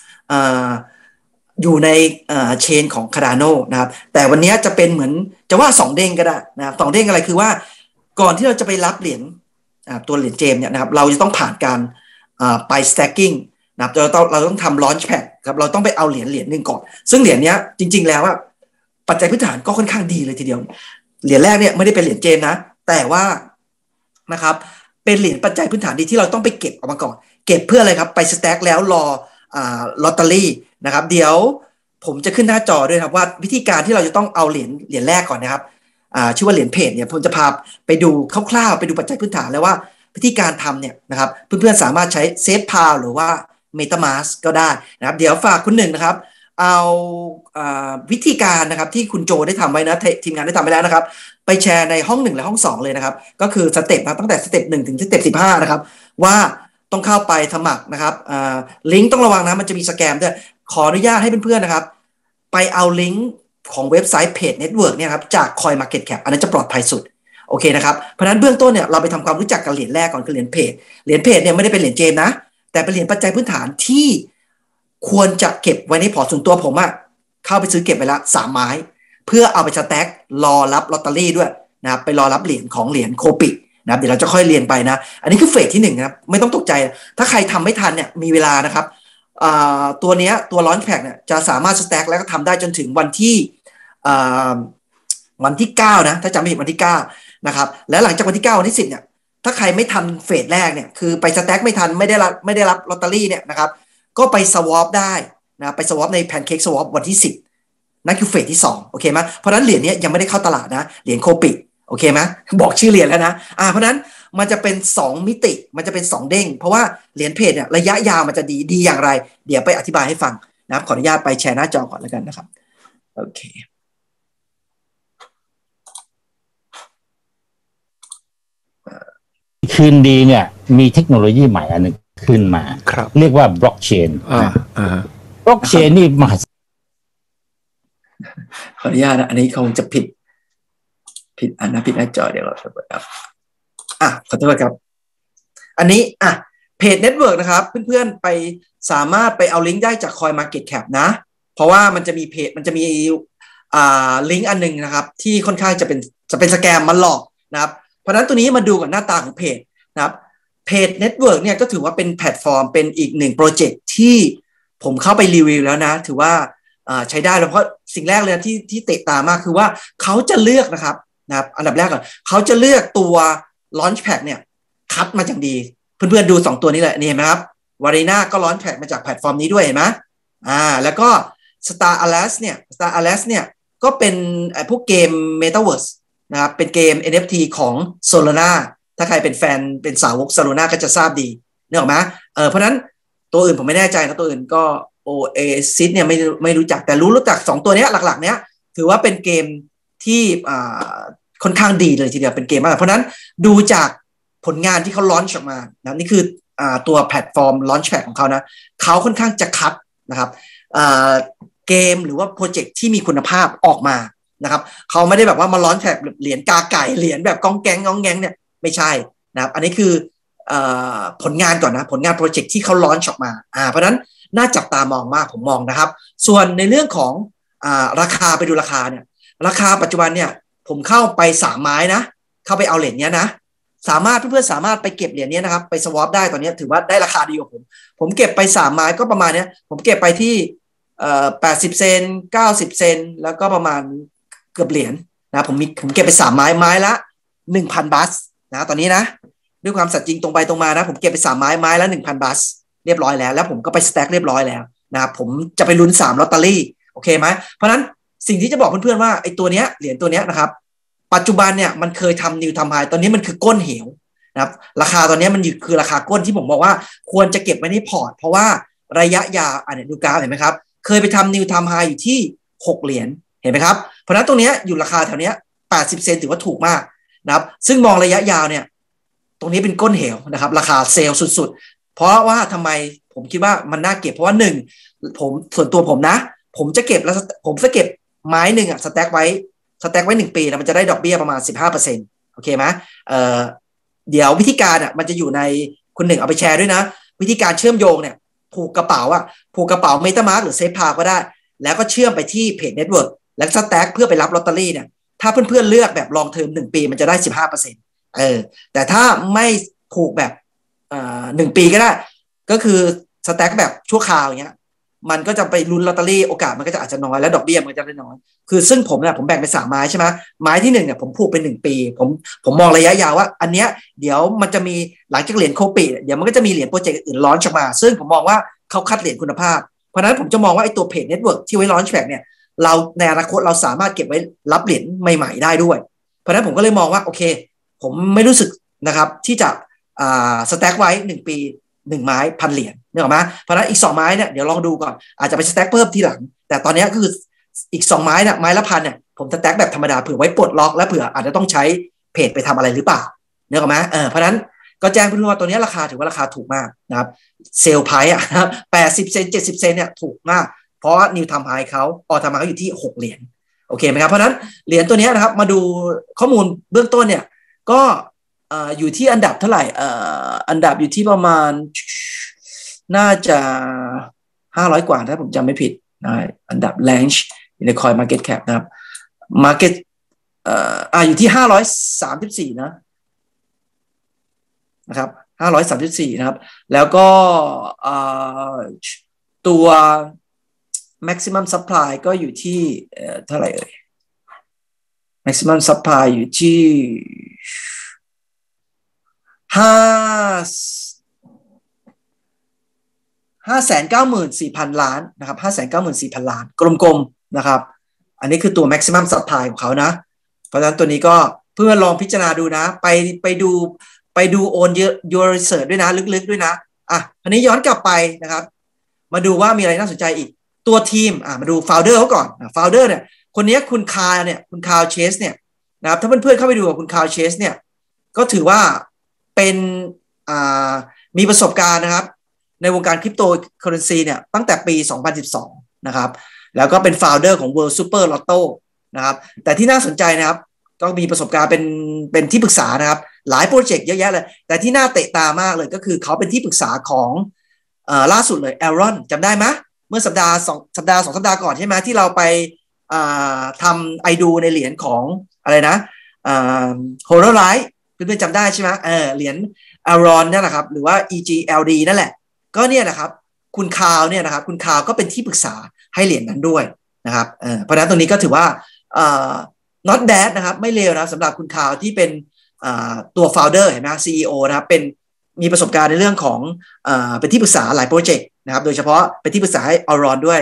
อยู่ในเชนของ Cardano นะครับแต่วันนี้จะเป็นเหมือนจะว่า2 เด้งก็ได้นะครับ2 เด้งอะไรคือว่าก่อนที่เราจะไปรับเหรียญตัวเหรียญเจมเนี่ยนะครับเราจะต้องผ่านการไป stacking นะครับเราต้องทำ launchpad ครับเราต้องไปเอาเหรียญนึงก่อนซึ่งเหรียญนี้จริงๆแล้วปัจจัยพื้นฐานก็ค่อนข้างดีเลยทีเดียวเหรียญแรกเนี่ยไม่ได้เป็นเหรียญเจมนะแต่ว่านะครับเป็นเหรียญปัจจัยพื้นฐานดีที่เราต้องไปเก็บออกมาก่อนเก็บเพื่ออะไรครับไป stack แล้วรอลอตเตอรี่นะครับเดี๋ยวผมจะขึ้นหน้าจอด้วยครับว่าวิธีการที่เราจะต้องเอาเหรียญแรกก่อนนะครับชื่อว่าเหรียญเพจเนี่ยผมจะพาไปดูคร่าวๆไปดูปัจจัยพื้นฐานแล้วว่าวิธีการทำเนี่ยนะครับเพื่อนๆสามารถใช้เซฟพาวหรือว่า MetaMask ก็ได้นะครับเดี๋ยวฝากคุณหนึ่งนะครับเอาวิธีการนะครับที่คุณโจได้ทำไว้นะทีมงานได้ทำไปแล้วนะครับไปแชร์ในห้อง1และห้อง2เลยนะครับก็คือสเต็ปนะตั้งแต่สเต็ป1ถึงสเต็ป15นะครับว่าต้องเข้าไปสมัครนะครับลิงก์ต้องระวังนะมันจะมีสแกมด้วยขออนุญาตให้เพื่อนๆนะครับไปเอาลิงก์ของเว็บไซต์เพจเน็ตเวิร์กเนี่ยครับจาก CoinMarketCap อันนั้นจะปลอดภัยสุดโอเคนะครับเพราะฉะนั้นเบื้องต้นเนี่ยเราไปทำความรู้จักกับเหรียญแรกก่อนคือเหรียญเพจเนี่ยไม่ได้เป็นเหรียญเจมนะแต่เป็นเหรียญปัจจัยพื้นฐานที่ควรจะเก็บไว้ในพอร์ตส่วนตัวผมเข้าไปซื้อเก็บไว้ละ3 ไม้เพื่อเอาไปสแต็กรอรับลอตเตอรี่ด้วยนะครับไปรอรับเหรียญของเหรียญโคปินะครับเดี๋ยวเราจะค่อยเรียนไปนะอันนี้คือเฟสที่1นะครับไม่ต้องตกใจถ้าใครทำไม่ทันเนี่ยมีเวลานะครับตัวเนี้ยตัวลอนช์แพ็กเนี่ยจะสามารถสแต็กแล้วก็ทำได้จนถึงวันที่9นะถ้าจำไม่ผิดวันที่9นะครับแล้วหลังจากวันที่9วันที่10เนี่ยถ้าใครไม่ทันเฟสแรกเนี่ยคือไปสแต็กไม่ทันไม่ได้รับลอตเตอรี่เนี่ยนะครับก็ไปสวอปได้นะไปสวอปในแพนเค้กสวอปวันที่10นั่นคือเฟสที่2โอเคไหมเพราะนั้นเหรียญนี้ยังไม่ได้เข้าตลาดนะเหรียญโคปิโอเคไหมบอกชื่อเหรียญแล้วนะเพราะนั้นมันจะเป็น2 มิติมันจะเป็น2 เด้งเพราะว่าเหรียญเพจเนี่ยระยะยาวมันจะดีอย่างไรเดี๋ยวไปอธิบายให้ฟังนะครับขออนุญาตไปแชร์หน้าจอก่อนแล้วกันนะครับโอเคคืนดีเนี่ยมีเทคโนโลยีใหม่อันนึงขึ้นมาครับเรียกว่าบล็อกเชนบล็อกเชนนี่มหัศขออนุญาตนะอันนี้คงจะผิดอันนะผิดหน้าจอเดี๋ยวเราจะเปิดครับขอโทษครับอันนี้เพจเน็ตเวิร์กนะครับเพื่อนๆไปสามารถไปเอาลิงก์ได้จาก CoinMarketCap นะเพราะว่ามันจะมีเพจมันจะมีลิงก์อันนึงนะครับที่ค่อนข้างจะเป็นสแกมมันหลอกนะครับเพราะฉะนั้นตัวนี้มาดูกับหน้าตาของเพจนะครับเพจเน็ตเวิร์กเนี่ยก็ถือว่าเป็นแพลตฟอร์มเป็นอีกหนึ่งโปรเจกต์ที่ผมเข้าไปรีวิวแล้วนะถือว่าใช้ได้แล้วเพราะสิ่งแรกเลยที่เตะตามากคือว่าเขาจะเลือกนะครับอันดับแรกก่อนเขาจะเลือกตัว Launchpad เนี่ยคัดมาอย่างดีเพื่อนๆดู2ตัวนี้เลยนี่เห็นไหมครับวารีนาก็ Launchpad มาจากแพลตฟอร์มนี้ด้วยเห็นไหมแล้วก็ Star Atlas เนี่ยก็เป็นพวกเกม Metaverse นะครับเป็นเกม NFT ของ Solana ถ้าใครเป็นแฟนเป็นสาวก Solana ก็จะทราบดีนึกออกไหมเพราะนั้นตัวอื่นผมไม่แน่ใจนะตัวอื่นก็ Oasis เนี่ยไม่รู้จักแต่รู้จัก2ตัวนี้หลักๆเนี้ยถือว่าเป็นเกมที่ค่อนข้างดีเลยทีเดียวเป็นเกมมากเพราะนั้นดูจากผลงานที่เขาลอนช์ออกมานะนี่คือตัวแพลตฟอร์ม Launchpad ของเขานะเขาค่อนข้างจะคัดนะครับเกมหรือว่าโปรเจกต์ที่มีคุณภาพออกมานะครับเขาไม่ได้แบบว่ามาลอนช์แบบเหรียญกาไก่เหรียญแบบกองแกงเนี่ยไม่ใช่นะครับอันนี้คือผลงานก่อนนะผลงานโปรเจกต์ที่เขาลอนช์ออกมาเพราะนั้นน่าจับตามองมากผมมองนะครับส่วนในเรื่องของราคาไปดูราคาเนี่ยราคาปัจจุบันเนี่ยผมเข้าไป3ไม้นะเข้าไปเอาเหรียญเนี้ยนะสามารถเพื่อนๆสามารถไปเก็บเหรียญนี้นะครับไปสวอปได้ตอนนี้ถือว่าได้ราคาดีกว่าผมเก็บไป3ไม้ก็ประมาณเนี้ยผมเก็บไปที่80 เซน90 เซนแล้วก็ประมาณเกือบเหรียญนะผมเก็บไป3ไม้ละ 1,000 บาทนะตอนนี้นะด้วยความสัตย์จริงตรงไปตรงมานะผมเก็บไป3ไม้ละ 1,000 บาทเรียบร้อยแล้วผมก็ไปสแต็กเรียบร้อยแล้วนะครับผมจะไปลุ้น3ลอตเตอรี่โอเคไหมเพราะนั้นสิ่งที่จะบอกเพื่อนๆว่าไอ้ตัวเนี้ยเหรียญตัวเนี้ยนะครับปัจจุบันเนี่ยมันเคยทำนิวทำไฮตอนนี้มันคือก้นเหวนะครับราคาตอนนี้มันคือราคาก้นที่ผมบอกว่าควรจะเก็บไว้ในพอร์ตเพราะว่าระยะยาวเนี่ยดูกราฟเห็นไหมครับเคยไปทำนิวทำไฮอยู่ที่6เหรียญเห็นไหมครับเพราะนั้นตรงนี้อยู่ราคาแถวนี้80 เซนถือว่าถูกมากนะครับซึ่งมองระยะยาวเนี่ยตรงนี้เป็นก้นเหวนะครับราคาเซลล์สุดๆเพราะว่าทำไมผมคิดว่ามันน่าเก็บเพราะว่าผมส่วนตัวผมนะผมจะเก็บแล้วผมจะเก็บไม้หนึ่งสแต็กไว้1 ปีแล้วมันจะได้ดอกเบี้ยประมาณ 15% โอเคไหมเดี๋ยววิธีการมันจะอยู่ในคุณหนึ่งเอาไปแชร์ด้วยนะวิธีการเชื่อมโยงเนี่ยผูกกระเป๋าผูกกระเป๋า MetaMask หรือ SafePal ก็ได้แล้วก็เชื่อมไปที่เพจ Network แล้วสแต็กเพื่อไปรับลอตเตอรี่เนี่ยถ้าเพื่อนๆเลือกแบบลองเทอม1 ปีมันจะได้ 15% แต่ถ้าไม่ผูกแบบ1 ปีก็ได้ก็คือสแต็กแบบชั่วคราวอย่างเงี้ยมันก็จะไปลุ้นลอตเตอรี่โอกาสมันก็จะอาจจะน้อยและดอกเบี้ยมันจะได้น้อยคือซึ่งผมแบ่งเป็น3ไม้ใช่ไหมไม้ที่1เนี่ยผมผูกเป็น1 ปีผมมองระยะยาวว่าอันเนี้ยเดี๋ยวมันจะมีหลังจากเหรียญโคปิเดี๋ยวมันก็จะมีเหรียญโปรเจกต์อื่นลอนช์มาซึ่งผมมองว่าเขาคัดเหรียญคุณภาพเพราะฉะนั้นผมจะมองว่าไอ้ตัวเพจเน็ตเวิร์กที่ไว้ลอนช์แพ็กเนี่ยเราในอนาคตเราสามารถเก็บไว้รับเหรียญใหม่ๆได้ด้วยเพราะฉะนั้นผมก็เลยมองว่าโอเคผมไม่รู้สึกนะครับที่จะสแต็กไว้1 ปี1 ไม้1,000 เหรียญนึกออกไหมเพราะฉะนั้นอีก2ไม้เนี่ยเดี๋ยวลองดูก่อนอาจจะไปสแต็กเพิ่มทีหลังแต่ตอนนี้ก็คืออีก2ไม้เนี่ยไม้ละ 1,000เนี่ยผมสแต็กแบบธรรมดาเผื่อไว้ปลดล็อกและเผื่ออาจจะต้องใช้เพจไปทำอะไรหรือเปล่านึกออกไหมเพราะฉะนั้นก็แจ้งเพื่อนว่าตัวนี้ราคาถือว่าราคาถูกมากนะครับเซลล์ไพร์นะครับ80 เซน70 เซนเนี่ยถูกมากเพราะนิวทำไฮเขาทำไฮเขาอยู่ที่6 เหรียญโอเคไหมครับเพราะฉะนั้นเหรียญตัวนี้นะครับมาดูข้อมูลเบื้องต้นเนี่ยก็อยู่ที่อันดับเท่าไหร่อันดับอยู่ที่ประมาณน่าจะ500 กว่าถ้าผมจำไม่ผิดนะอันดับ Range ใน CoinMarketCap นะครับ Market อยู่ที่534นะครับ534นะครับแล้วก็ตัว Maximum Supply ก็อยู่ที่เท่าไหร่เอ่ย Maximum Supply อยู่ที่594,000 ล้านนะครับ594,000 ล้านกลมๆนะครับอันนี้คือตัว maximum supply ของเขานะเพราะฉะนั้นตัวนี้ก็เพื่อลองพิจารณาดูนะไปดูโอนyour research ด้วยนะลึกๆด้วยนะอันนี้ย้อนกลับไปนะครับมาดูว่ามีอะไรน่าสนใจอีกตัวทีมมาดู founder เขาก่อน founder เนี่ยคนนี้คุณคาร์เชสเนี่ยนะครับถ้าเพื่อนๆเข้าไปดูกับคุณคาร์เชสเนี่ยก็ถือว่าเป็นมีประสบการณ์นะครับในวงการคริปโตเคอเรนซีเนี่ยตั้งแต่ปี 2012 นะครับแล้วก็เป็น founder ของ World Super Lotto นะครับแต่ที่น่าสนใจนะครับก็มีประสบการณ์เป็นที่ปรึกษานะครับหลายโปรเจกต์เยอะแยะเลยแต่ที่น่าเตะตามากเลยก็คือเขาเป็นที่ปรึกษาของล่าสุดเลย Aaron จำได้ไหมเมื่อ2 สัปดาห์ก่อนใช่ไหมที่เราไปทำไอดูในเหรียญของอะไรนะโฮโลไลท์เพื่อนๆจำได้ใช่ไหมเหรียญ Aaron นั่นแหละครับหรือว่า EGLD นั่นแหละก็เนี่ยนะครับคุณคาวเนี่ยนะครับคุณคาวก็เป็นที่ปรึกษาให้เหรียญนั้นด้วยนะครับเพราะฉะนั้นตรงนี้ก็ถือว่าnot bad นะครับไม่เลวนะสำหรับคุณคาวที่เป็นตัว founder เห็นไหม CEO นะครับเป็นมีประสบการณ์ในเรื่องของเป็นที่ปรึกษาหลายโปรเจกต์นะครับโดยเฉพาะเป็นที่ปรึกษาให้ Auron ด้วย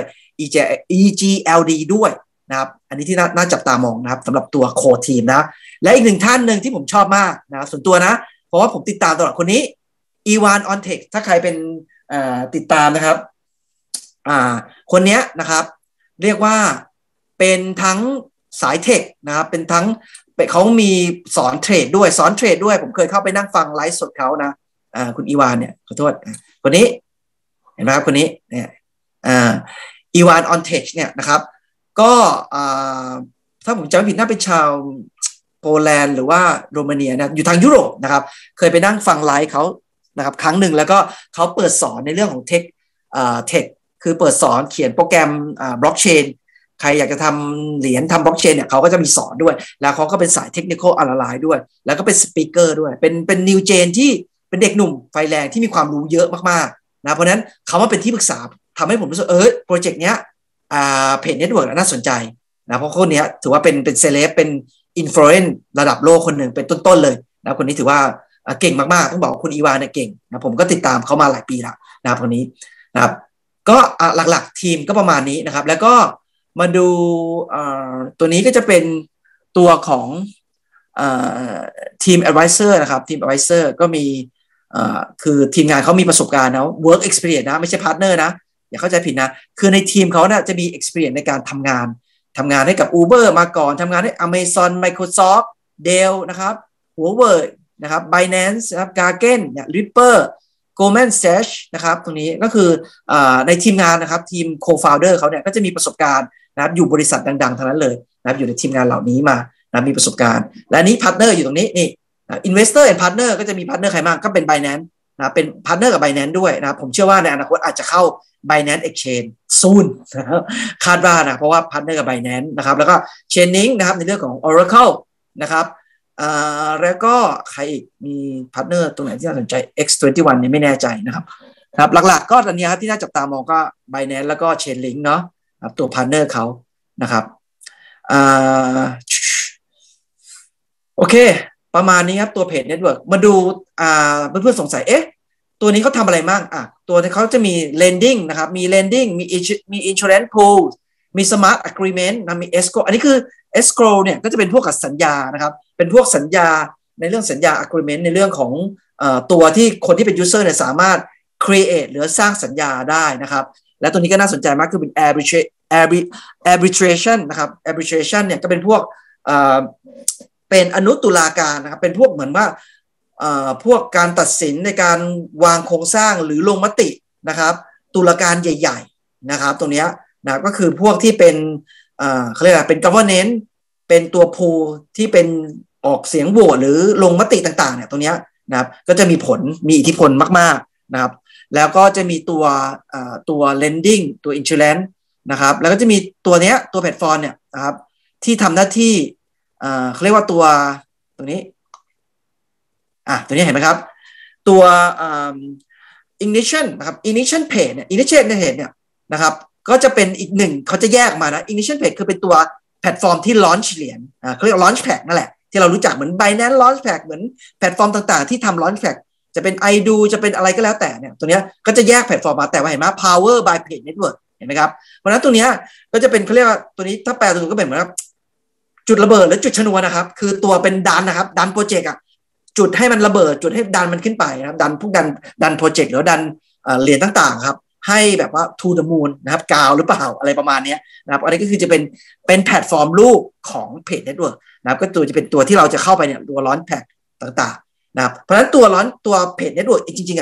EGLD ด้วยนะครับอันนี้ที่น่าจับตามองนะครับสำหรับตัวโค้ชทีมนะและอีกหนึ่งท่านหนึ่งที่ผมชอบมากนะส่วนตัวนะเพราะว่าผมติดตามตลอดคนนี้อีวานออนเทคถ้าใครเป็นติดตามนะครับคนนี้นะครับเรียกว่าเป็นทั้งสายเทคนะครับเป็นทั้งเขามีสอนเทรดด้วยผมเคยเข้าไปนั่งฟังไลฟ์สดเขานะคุณอีวานเนี่ยขอโทษคนนี้เห็นไหมครับคนนี้เนี่ยอีวานออนเทคเนี่ยนะครับก็ถ้าผมจำไม่ผิดน่าเป็นชาวโปแลนด์หรือว่าโรมาเนียนะอยู่ทางยุโรปนะครับเคยไปนั่งฟังไลฟ์เขานะครับครั้งหนึ่งแล้วก็เขาเปิดสอนในเรื่องของเทคคือเปิดสอนเขียนโปรแกรมบล็อกเชนใครอยากจะทำเหรียญทำบล็อกเชนเนี่ยเขาก็จะมีสอนด้วยแล้วเขาก็เป็นสายเทคนิคอลอนาไลซ์ด้วยแล้วก็เป็นสปีกเกอร์ด้วยเป็นนิวเจนที่เป็นเด็กหนุ่มไฟแรงที่มีความรู้เยอะมากๆนะเพราะนั้นเขามาเป็นที่ปรึกษาทำให้ผมรู้สึกโปรเจกต์เนี้ยเพจเน็ตเวิร์กน่าสนใจนะเพราะคนนี้ถือว่าเป็นเซเลบเป็นอินฟลูเอนซ์ระดับโลกคนหนึ่งเป็นต้นๆเลยนะคนนี้ถือว่าเก่งมากๆต้องบอกคุณอีวานเนี่ยเก่งนะผมก็ติดตามเขามาหลายปีแล้วนะครับคนนี้นะครับก็หลักๆทีมก็ประมาณนี้นะครับแล้วก็มาดูตัวนี้ก็จะเป็นตัวของทีม advisor นะครับทีม advisor ก็มีคือทีมงานเขามีประสบการณ์นะ work experience นะไม่ใช่ partner นะอย่าเข้าใจผิดนะคือในทีมเขานะจะมี experience ในการทำงานให้กับ Uber มาก่อนทำงานให้ Amazon Microsoft Dell นะครับ Huawei นะครับ Binance นะครับ Kraken เนี่ย Ripple Goldman Sachs นะครับตรงนี้ก็คือในทีมงานนะครับทีม co-founder เขาเนี่ยก็จะมีประสบการณ์นะครับอยู่บริษัทดังๆทั้งนั้นเลยนะครับอยู่ในทีมงานเหล่านี้มานะมีประสบการณ์และนี้ partner อยู่ตรงนี้นี่ investor and partner ก็จะมี partner ใครบ้างก็เป็น Binance นะเป็น partner กับ Binance ด้วยนะครับผมเชื่อว่าในอนาคตอาจจะเข้า Binance Exchange soon นะครับคาดว่านะเพราะว่า partner กับ Binance นะครับแล้วก็ Chainlink นะครับในเรื่องของ Oracle นะครับแล้วก็ใครอีกมีพาร์ทเนอร์ตรงไหนที่น่าสนใจ X21 นี่ไม่แน่ใจนะครับหลักๆก็ตอนนี้ครับที่น่าจับตามองก็ Binance แล้วก็ Chainlink เนาะตัวพาร์ทเนอร์เขานะครับโอเคประมาณนี้ครับตัวเพจ Network มาดูเพื่อนๆสงสัยตัวนี้เขาทำอะไรบ้างตัวนี้เขาจะมี lending นะครับมี lending มี insurance pool มี smart agreement นะมี escrow อันนี้คือ escrow เนี่ยก็จะเป็นพวกกับสัญญานะครับเป็นพวกสัญญาในเรื่องสัญญา agreement ในเรื่องของตัวที่คนที่เป็น user เนี่ยสามารถ create หรือสร้างสัญญาได้นะครับและตัวนี้ก็น่าสนใจมากคือเป็น arbitration นะครับ arbitration เนี่ยก็เป็นพวกเป็นอนุตุลาการนะครับเป็นพวกเหมือนว่าพวกการตัดสินในการวางโครงสร้างหรือลงมตินะครับตุลาการใหญ่ๆนะครับตรงนี้นะก็คือพวกที่เป็นเขาเรียกว่าเป็น governance เป็นตัว pool ที่เป็นออกเสียงโหวตหรือลงมติต่างๆเนี่ยตรงนี้นะครับก็จะมีผลมีอิทธิพลมากๆนะครับแล้วก็จะมีตัว lending ตัว insurance นะครับแล้วก็จะมีตัวเนี้ยตัวแพลตฟอร์มเนี่ยนะครับที่ทำหน้าที่เขาเรียกว่าตัวนี้ตัวนี้เห็นไหมครับตัวignition นะครับ ignition page เนี่ย ignition page เนี่ยนะครับก็จะเป็นอีกหนึ่งเขาจะแยกมานะ ignition page คือเป็นตัวแพลตฟอร์มที่ launch เหรียญเขาเรียก launch pad นั่นแหละที่เรารู้จักเหมือน Binance launch pad เหมือนแพลตฟอร์มต่างๆที่ทำ launch pad จะเป็น iDo จะเป็นอะไรก็แล้วแต่เนี่ยตัวเนี้ยก็จะแยกแพลตฟอร์มมาแต่ว่าเห็นไหม power by page network เห็นไหมครับเพราะฉะนั้นตัวเนี้ยก็จะเป็นเขาเรียกว่าตัวนี้ถ้าแปลตัวก็เป็นเหมือนจุดระเบิดหรือจุดชนวนนะครับคือตัวเป็นดันนะครับดันโปรเจกต์จุดให้มันระเบิดจุดให้ดันมันขึ้นไปนะครับดันโปรเจกต์หรือดันเหรียญต่างๆครับให้แบบว่า to the moon นะครับกาวหรือเปล่าอะไรประมาณนี้นะครับอันนี้ก็คือจะเป็นแพลตฟอร์มลูกของเพจเน็ตเวิร์กนะครับก็ตัวจะเป็นตัวที่เราจะเข้าไปเนี่ยตัวlaunch padต่างๆนะครับเพราะฉะนั้นตัวเพจเน็ตเวิร์กจริง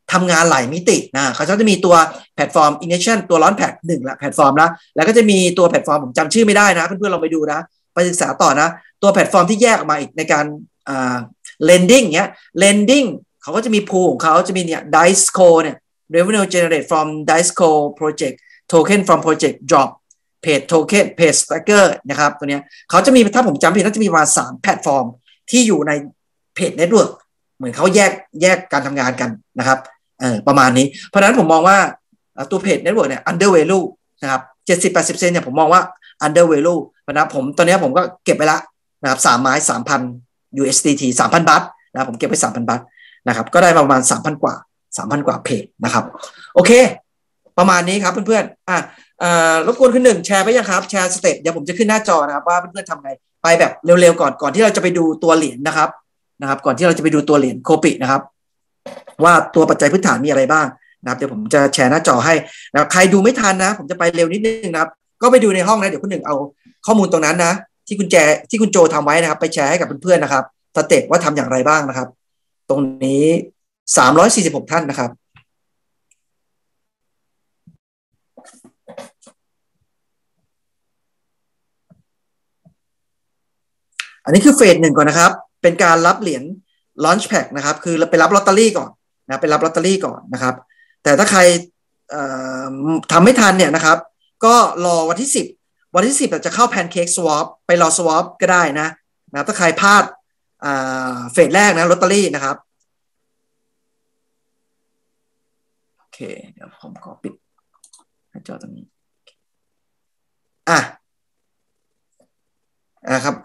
ทำงานหลายมิตินะเขาจะมีตัวแพลตฟอร์ม Ignition ตัว Launchpad 1ละแพลตฟอร์มแล้วก็จะมีตัวแพลตฟอร์มผมจำชื่อไม่ได้นะเพื่อนๆลองไปดูนะไปศึกษาต่อนะตัวแพลตฟอร์มที่แยกออกมาอีกในการlending เงี้ย lending เขาก็จะมี pool ของเขาจะมีเนี่ย Diceco เนี่ย revenue generate from Diceco project token from project drop page token page stacker นะครับตัวเนี้ยเขาจะมีถ้าผมจำผิดน่าจะมีประมาณ3แพลตฟอร์มที่อยู่ใน page network เหมือนเขาแยกการทำงานกันนะครับประมาณนี้เพราะฉะนั้นผมมองว่าตัว page network เนี่ย under value นะครับ70-80%เนี่ยผมมองว่า under value นะผมตอนนี้ผมก็เก็บไปละนะครับ3ไม้ 3,000 USDT 3,000 บาทนะผมเก็บไป 3,000 บาทนะครับก็ได้ประมาณ 3,000 กว่าเพจนะครับโอเคประมาณนี้ครับเพื่อนๆรบกวนคุณหนึ่งแชร์ไปยังครับแชร์สเต็ปเดี๋ยวผมจะขึ้นหน้าจอนะครับว่าเพื่อนๆทำไงไปแบบเร็วๆก่อนที่เราจะไปดูตัวเหรียญนะครับก่อนที่เราจะไปดูตัวเหรียญโคปินะครับว่าตัวปัจจัยพื้นฐานมีอะไรบ้างนะครับเดี๋ยวผมจะแชร์หน้าจอให้นะใครดูไม่ทันนะผมจะไปเร็วนิดนึงนะครับก็ไปดูในห้องนะเดี๋ยวคุณหนึ่งเอาข้อมูลตรงนั้นนะที่คุณโจทำไว้นะครับไปแชร์ให้กับเพื่อนๆนะครับสเต็ปว่าทำอย่างไรบ้างนะครับตรงนี้346ท่านนะครับอันนี้คือเฟส 1ก่อนนะครับเป็นการรับเหรียญ Launchpad นะครับคือไปรับลอตเตอรี่ก่อนนะไปรับลอตเตอรี่ก่อนนะครับแต่ถ้าใครทำไม่ทันเนี่ยนะครับก็รอวันที่10จะเข้า Pancake Swap ไปรอ Swap ก็ได้นะถ้าใครพลาดเฟสแรกนะลอตเตอรี่นะครับโอเคเดี๋ยวผมขอปิดหน้าจอตรงนี้ครับ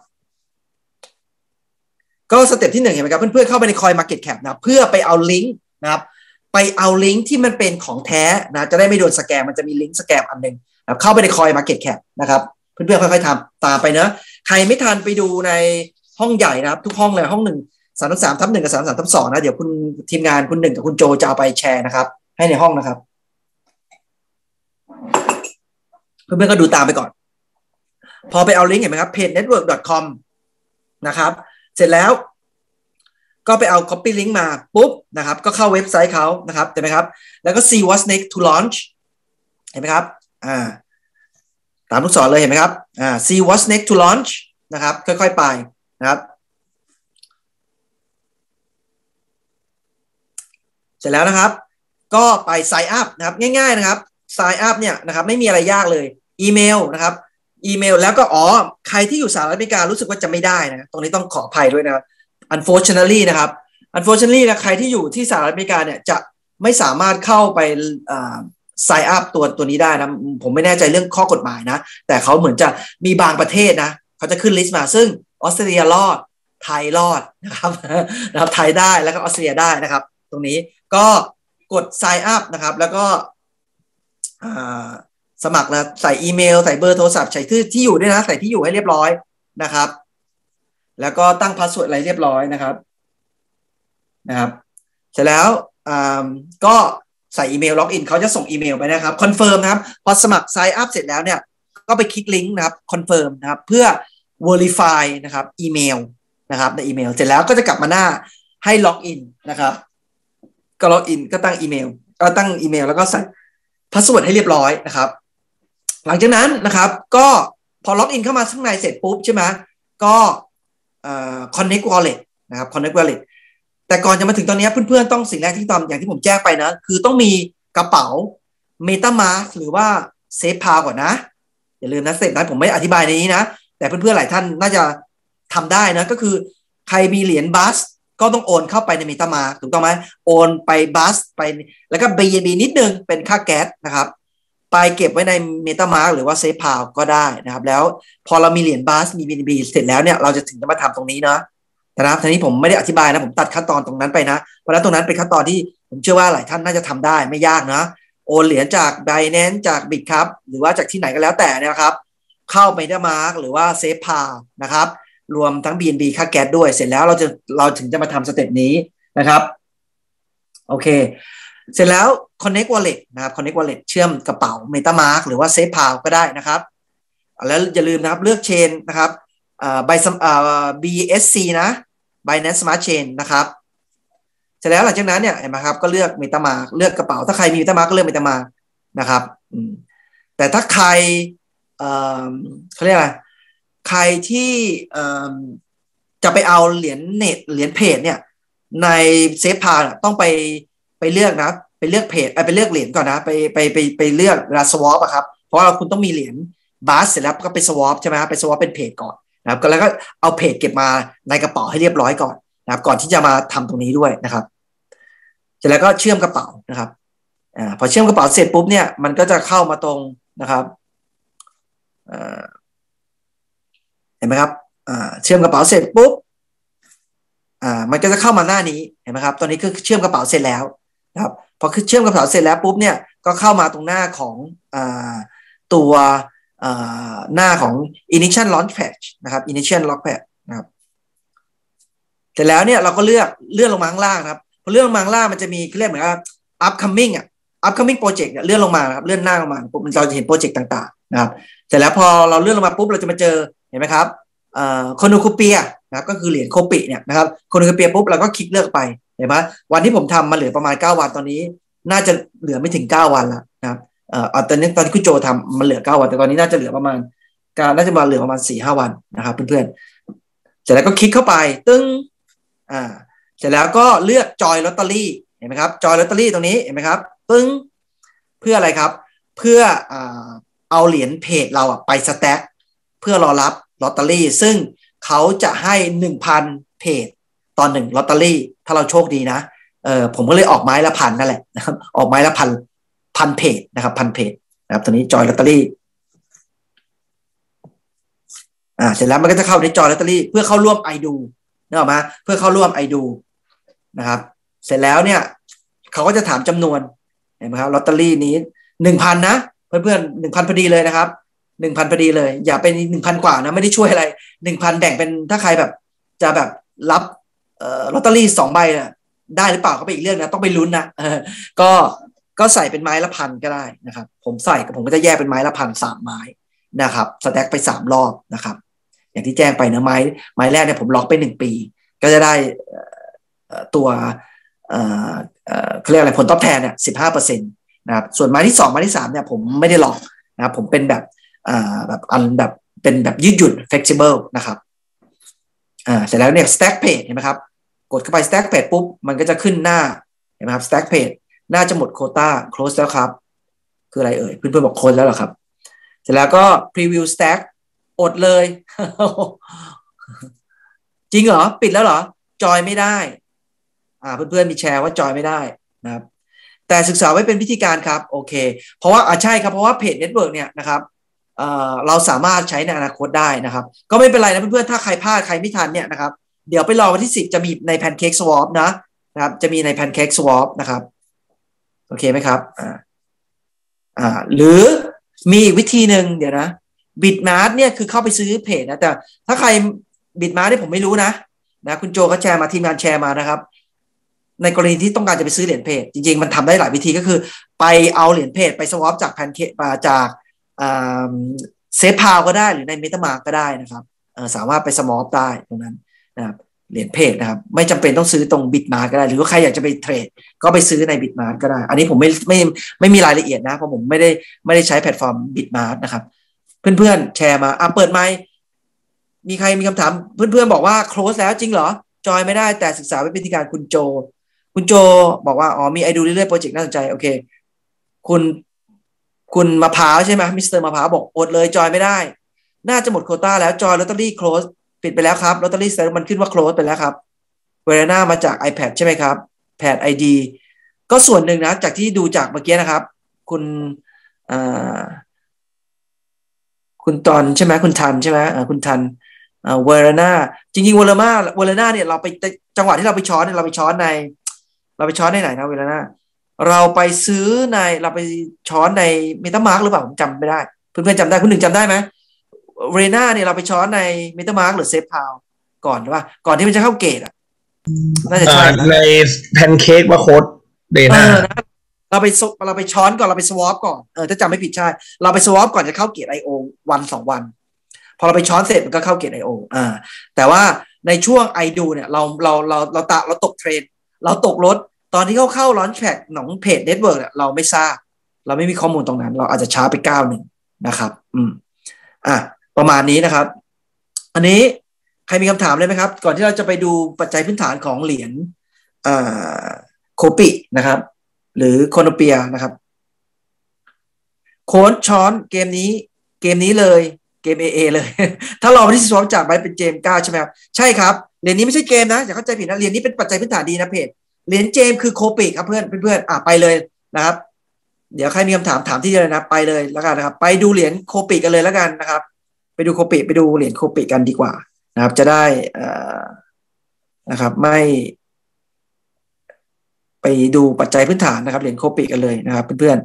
ก็สเต็ปที่1เห็นไหมครับเพื่อนๆเข้าไปใน Coin Market Cap นะเพื่อไปเอาลิงก์นะครับไปเอาลิงก์ที่มันเป็นของแท้นะจะได้ไม่โดนสแกมมันจะมีลิงก์สแกมอันนึงนะเข้าไปใน Coin Market Cap นะครับเพื่อนๆค่อยๆทำตามไปเนอะใครไม่ทันไปดูในห้องใหญ่นะครับทุกห้องเลยห้อง1 3-3/1กับ3-3/2นะเดี๋ยวคุณทีมงานคุณ1กับคุณโจจะเอาไปแชร์นะครับให้ในห้องนะครับเพื่อนๆก็ดูตามไปก่อนพอไปเอาลิงก์เห็นไหมครับ pagenetwork.com นะครับเสร็จแล้วก็ไปเอา copy link มาปุ๊บนะครับก็เข้าเว็บไซต์เขานะครับเห็นไหมครับแล้วก็ see what's next to launch เห็นไหมครับตามลูกศรเลยเห็นไหมครับsee what's next to launch นะครับค่อยๆไปนะครับเสร็จแล้วนะครับก็ไป sign up นะครับง่ายๆนะครับ sign up เนี่ยนะครับไม่มีอะไรยากเลยอีเมลนะครับอีเมลแล้วก็ใครที่อยู่สหรัฐอเมริการู้สึกว่าจะไม่ได้นะตรงนี้ต้องขออภัยด้วยนะครับ unfortunately นะครับ unfortunately นะใครที่อยู่ที่สหรัฐอเมริกาเนี่ยจะไม่สามารถเข้าไปsign up ตัวนี้ได้นะผมไม่แน่ใจเรื่องข้อกฎหมายนะแต่เขาเหมือนจะมีบางประเทศนะเขาจะขึ้นลิสต์มาซึ่งออสเตรเลียรอดไทยรอดนะครับไทยได้แล้วก็ออสเตรเลียได้นะครับตรงนี้ก็กด sign up นะครับแล้วก็สมัครนะใส่อีเมลใส่เบอร์โทรศัพท์ใส่ที่อยู่ด้วยนะใส่ที่อยู่ให้เรียบร้อยนะครับแล้วก็ตั้งพาสเวิร์ดอะไรเรียบร้อยนะครับเสร็จแล้วก็ใส่อีเมลล็อกอินเขาจะส่งอีเมลไปนะครับคอนเฟิร์มนะครับพอสมัคร sign up เสร็จแล้วเนี่ยก็ไปคลิกลิงก์นะครับคอนเฟิร์มนะครับเพื่อ verify นะครับอีเมลนะครับในอีเมลเสร็จแล้วก็จะกลับมาหน้าให้ล็อกอินนะครับก็ล็อกอินก็ตั้งอีเมลแล้วก็ใส่พาสเวิร์ดให้เรียบร้อยนะครับหลังจากนั้นนะครับก็พอล็อกอินเข้ามาข้างในเสร็จปุ๊บใช่ไหมก็connect wallet นะครับ connect wallet แต่ก่อนจะมาถึงตอนนี้เพื่อนๆต้องสิ่งแรกที่ทำอย่างที่ผมแจ้งไปนะคือต้องมีกระเป๋า MetaMask หรือว่า SafePal ก่อนนะอย่าลืมนะสเต็ปนั้นผมไม่อธิบายในนี้นะแต่เพื่อนๆหลายท่านน่าจะทำได้นะก็คือใครมีเหรียญบัสก็ต้องโอนเข้าไปใน MetaMask ถูกต้องไหมโอนไปบัสไปแล้วก็ BNB นิดนึงเป็นค่าแก๊สนะครับไปเก็บไว้ใน MetaMask หรือว่า SafePal ก็ได้นะครับแล้วพอเรามีเหรียญบัสมี BNB เสร็จแล้วเนี่ยเราจะถึงจะมาทำตรงนี้นะครับทีนี้ผมไม่ได้อธิบายนะผมตัดขั้นตอนตรงนั้นไปนะเพราะฉะนั้นตรงนั้นเป็นขั้นตอนที่ผมเชื่อว่าหลายท่านน่าจะทำได้ไม่ยากนะโอนเหรียญจาก Binance จาก Bitcup หรือว่าจากที่ไหนก็แล้วแต่นะครับเข้า MetaMask หรือว่า SafePal นะครับรวมทั้ง BNB ค่าแก๊สด้วยเสร็จแล้วเราถึงจะมาทำสเต็ปนี้นะครับโอเคเสร็จแล้ว Connect Wallet นะครับ Connect Wallet เชื่อมกระเป๋า MetaMask หรือว่า SafePal ก็ได้นะครับแล้วอย่าลืมนะครับเลือกเชนนะครับBSC นะ Binance Smart Chain นะครับเสร็จแล้วหลังจากนั้นเนี่ยเห็นไหมครับก็เลือกเมตามาเลือกกระเป๋าถ้าใครมีเมตามาก็เลือกเมตามานะครับแต่ถ้าใครเขาเรียกอะไรใครที่จะไปเอาเหรียญเน็ตเหรียญเพจเนี่ยในเซฟพาต้องไปเลือกนะไปเลือกเพจไปเลือกเหรียญก่อนนะไปเลือกเวลาสวอปอะครับเพราะว่าคุณต้องมีเหรียญบาสเสร็จแล้วก็ไปสวอปใช่ไหมครับไปสวอปเป็นเพจก่อนนะครับแล้วก็เอาเพจเก็บมาในกระเป๋าให้เรียบร้อยก่อนนะครับก่อนที่จะมาทำตรงนี้ด้วยนะครับเสร็จแล้วก็เชื่อมกระเป๋านะครับพอเชื่อมกระเป๋าเสร็จปุ๊บเนี่ยมันก็จะเข้ามาตรงนะครับเห็นไหมครับเชื่อมกระเป๋าเสร็จปุ๊บมันก็จะเข้ามาหน้านี้เห็นไหมครับตอนนี้คือเชื่อมกระเป๋าเสร็จแล้วนะครับพอคือเชื่อมกระเป๋าเสร็จแล้วปุ๊บเนี่ยก็เข้ามาตรงหน้าของตัวหน้าของ initial launch page นะครับ initial launch page นะครับเสร็จแล้วเนี่ยเราก็เลื่อนลงมาข้างล่างครับพอเลื่อนลงมาข้างล่างมันจะมีเรียกเหมือนว่า upcoming project เนี่ยเลื่อนลงมาครับเลื่อนหน้าลงมาปุ๊บเราจะเห็นโปรเจกต์ต่างๆนะครับเสร็จแล้วพอเราเลื่อนลงมาปุ๊บเราจะมาเจอเห็นไหมครับโคโนคูเปียนะครับก็คือเหรียญโคปิเนี่ยนะครับโคโนคูเปียปุ๊บเราก็คลิกเลือกไปเห็นไหมวันที่ผมทำมาเหลือประมาณ9วันตอนนี้น่าจะเหลือไม่ถึง9วันแล้วนะครับตอนนี้คุณโจทำมันเหลือ9วันแต่ตอนนี้น่าจะเหลือประมาณเหลือประมาณ 4-5 วันนะครับเพื่อนๆเสร็จแล้วก็คลิกเข้าไปตึ้งเสร็จแล้วก็เลือกจอยลอตเตอรี่เห็นไหมครับจอยลอตเตอรี่ตรงนี้เห็นไหมครับตึ้งเพื่ออะไรครับเพื่อเอาเหรียญเพจเราไปสแต็กเพื่อรอรับลอตเตอรี่ซึ่งเขาจะให้ 1,000 เพจตอน1ลอตเตอรี่ถ้าเราโชคดีนะผมก็เลยออกไม้ละพันนั่นแหละนะครับออกไม้ละพันเพจนะครับ1,000 เพจนะครับตัวนี้จอยลอตเตอรี่เสร็จแล้วมันก็จะเข้าในจอยลอตเตอรี่เพื่อเข้าร่วมไอดูนึกออกไหมเพื่อเข้าร่วมไอดูนะครับเสร็จแล้วเนี่ยเขาก็จะถามจำนวนเห็นไหมครับลอตเตอรี่นี้ 1,000 นะเพื่อนๆ 1,000 พอดีเลยนะครับ 1,000 พอดีเลยอย่าเป็น 1,000 กว่านะไม่ได้ช่วยอะไร 1,000 แบ่งเป็นถ้าใครแบบจะแบบรับลอตเตอรี่2ใบนะได้หรือเปล่าก็เป็นอีกเรื่องนะต้องไปลุ้นนะก็ใส่เป็นไม้ละพันก็ได้นะครับผมก็จะแยกเป็นไม้ละพัน3 ไม้นะครับสแต็กไป3 รอบนะครับอย่างที่แจ้งไปนะไม้แรกเนี่ยผมล็อกไป1 ปีก็จะได้ตัวเขาเรียกอะไรผลตอบแทนเนี่ย 15% นะครับส่วนไม้ที่2ไม้ที่3เนี่ยผมไม่ได้ล็อกนะครับผมเป็นแบบเป็นแบบยืดหยุ่น flexible นะครับเสร็จแล้วเนี่ย stack page เห็นไหมครับกดเข้าไป stack page ปุ๊บมันก็จะขึ้นหน้าเห็นไหมครับ stack page น่าจะหมดโควต้า close แล้วครับคืออะไรเอ่ยเพื่อนๆบอก close แล้วเหรอครับเสร็จแล้วก็ preview stack อดเลย จริงเหรอปิดแล้วเหรอจอยไม่ได้เพื่อนๆมีแชร์ว่าจอยไม่ได้นะครับแต่ศึกษาไว้เป็นวิธีการครับโอเคเพราะว่าใช่ครับเพราะว่าเพจเน็ตเวิร์กเนี่ยนะครับเราสามารถใช้ในอนาคตได้นะครับก็ไม่เป็นไรนะเพื่อนๆถ้าใครพลาดใครไม่ทันเนี่ยนะครับเดี๋ยวไปรอวันที่10จะมีใน Pancake Swap นะครับจะมีใน Pancake Swap นะครับโอเคไหมครับหรือมีอีกวิธีหนึ่งเดี๋ยวนะ Bitmart เนี่ยคือเข้าไปซื้อเพจนะแต่ถ้าใคร Bitmart เนี่ยผมไม่รู้นะคุณโจเขาแชร์มาทีมงานแชร์มานะครับในกรณีที่ต้องการจะไปซื้อเหรียญเพจจริงๆมันทำได้หลายวิธีก็คือไปเอาเหรียญเพจไปสวอปจากPancakeมาจากเซฟพาวก็ได้หรือใน MetaMask ก็ได้นะครับสามารถไปสวอปได้ตรงนั้นนะครับเหรียญเพจนะครับไม่จำเป็นต้องซื้อตรง Bitmart ก็ได้หรือว่าใครอยากจะไปเทรดก็ไปซื้อใน Bitmart ก็ได้อันนี้ผมไม่มีรายละเอียดนะเพราะผมไม่ได้ใช้แพลตฟอร์ม Bitmart นะครับเพื่อนๆแชร์มาเปิดไมค์มีใครมีคำถามเพื่อนๆบอกว่า close แล้วจริงเหรอจอยไม่ได้แต่ศึกษาวิธีการคุณโจบอกว่ามีไอดูเรื่อยๆโปรเจกต์น่าสนใจโอเคคุณมะพร้าวใช่ไหมมิสเตอร์มะพร้าวบอกอดเลยจอยไม่ได้น่าจะหมดโควต้าแล้วจอยลอตเตอรี่ close ปิดไปแล้วครับลอตเตอรี่มันขึ้นว่า close ไปแล้วครับเวลามาจาก iPad ใช่ไหมครับแพด ID ก็ส่วนหนึ่งนะจากที่ดูจากเมื่อกี้นะครับคุณตอนใช่ไหมคุณทันใช่ไหมคุณทันเวอร์นาจริงๆเวอร์นาเนี่ยเราไปจังหวะที่เราไปช้อนเนี่ยเราไปช้อนในไหนนะเวอร์นาเราไปซื้อเราไปช้อนในเมตามาร์กหรือเปล่าผมจำไม่ได้เพื่อนๆจำได้คุณหนึ่งจำได้ไหมเวอร์นาเนี่ยเราไปช้อนในเมตามาร์กหรือเซฟพาวก่อนหรือว่าก่อนที่มันจะเข้าเกตน่าจะใช่ในแพนเค้กว่าโค้ดเดน่าเราไปช้อนก่อนเราไปสวอปก่อนถ้าจำไม่ผิดใช่เราไปสวอปก่อนจะเข้าเกต IO 1-2 วันพอเราไปช้อนเสร็จมันก็เข้าเกต IO แต่ว่าในช่วง IDO เนี่ยเราตกเทรนเราตกรถตอนที่เข้าลอนแทร็กของเพจเน็ตเวิร์กเราไม่ทราบเราไม่มีข้อมูลตรงนั้นเราอาจจะช้าไป1 นะครับประมาณนี้นะครับอันนี้ใครมีคำถามเลยไหมครับก่อนที่เราจะไปดูปัจจัยพื้นฐานของเหรียญโคปินะครับหรือโคโนเปียนะครับโค้ชช้อนเกมนี้เลยเกม AA เลย ถ้าเราไม่ได้สวมจากไปเป็นเจม9ใช่ไหมครับใช่ครับเหรียญนี้ไม่ใช่เกมนะอย่าเข้าใจผิดนะเหรียญนี้เป็นปัจจัยพื้นฐานดีนะเพจเหรียญเจมคือโคปิครับเพื่อนไปเลยนะครับเดี๋ยวใครมีคำถามถามที่เลยนะไปเลยแล้วกันนะครับไปดูเหรียญโคปิกันเลยแล้วกันนะครับไปดูโคปิไปดูเหรียญโคปิกันดีกว่านะครับจะได้นะครับไม่ไปดูปัจจัยพื้นฐานนะครับเหรียญโคปิกันเลยนะครับเพื่อน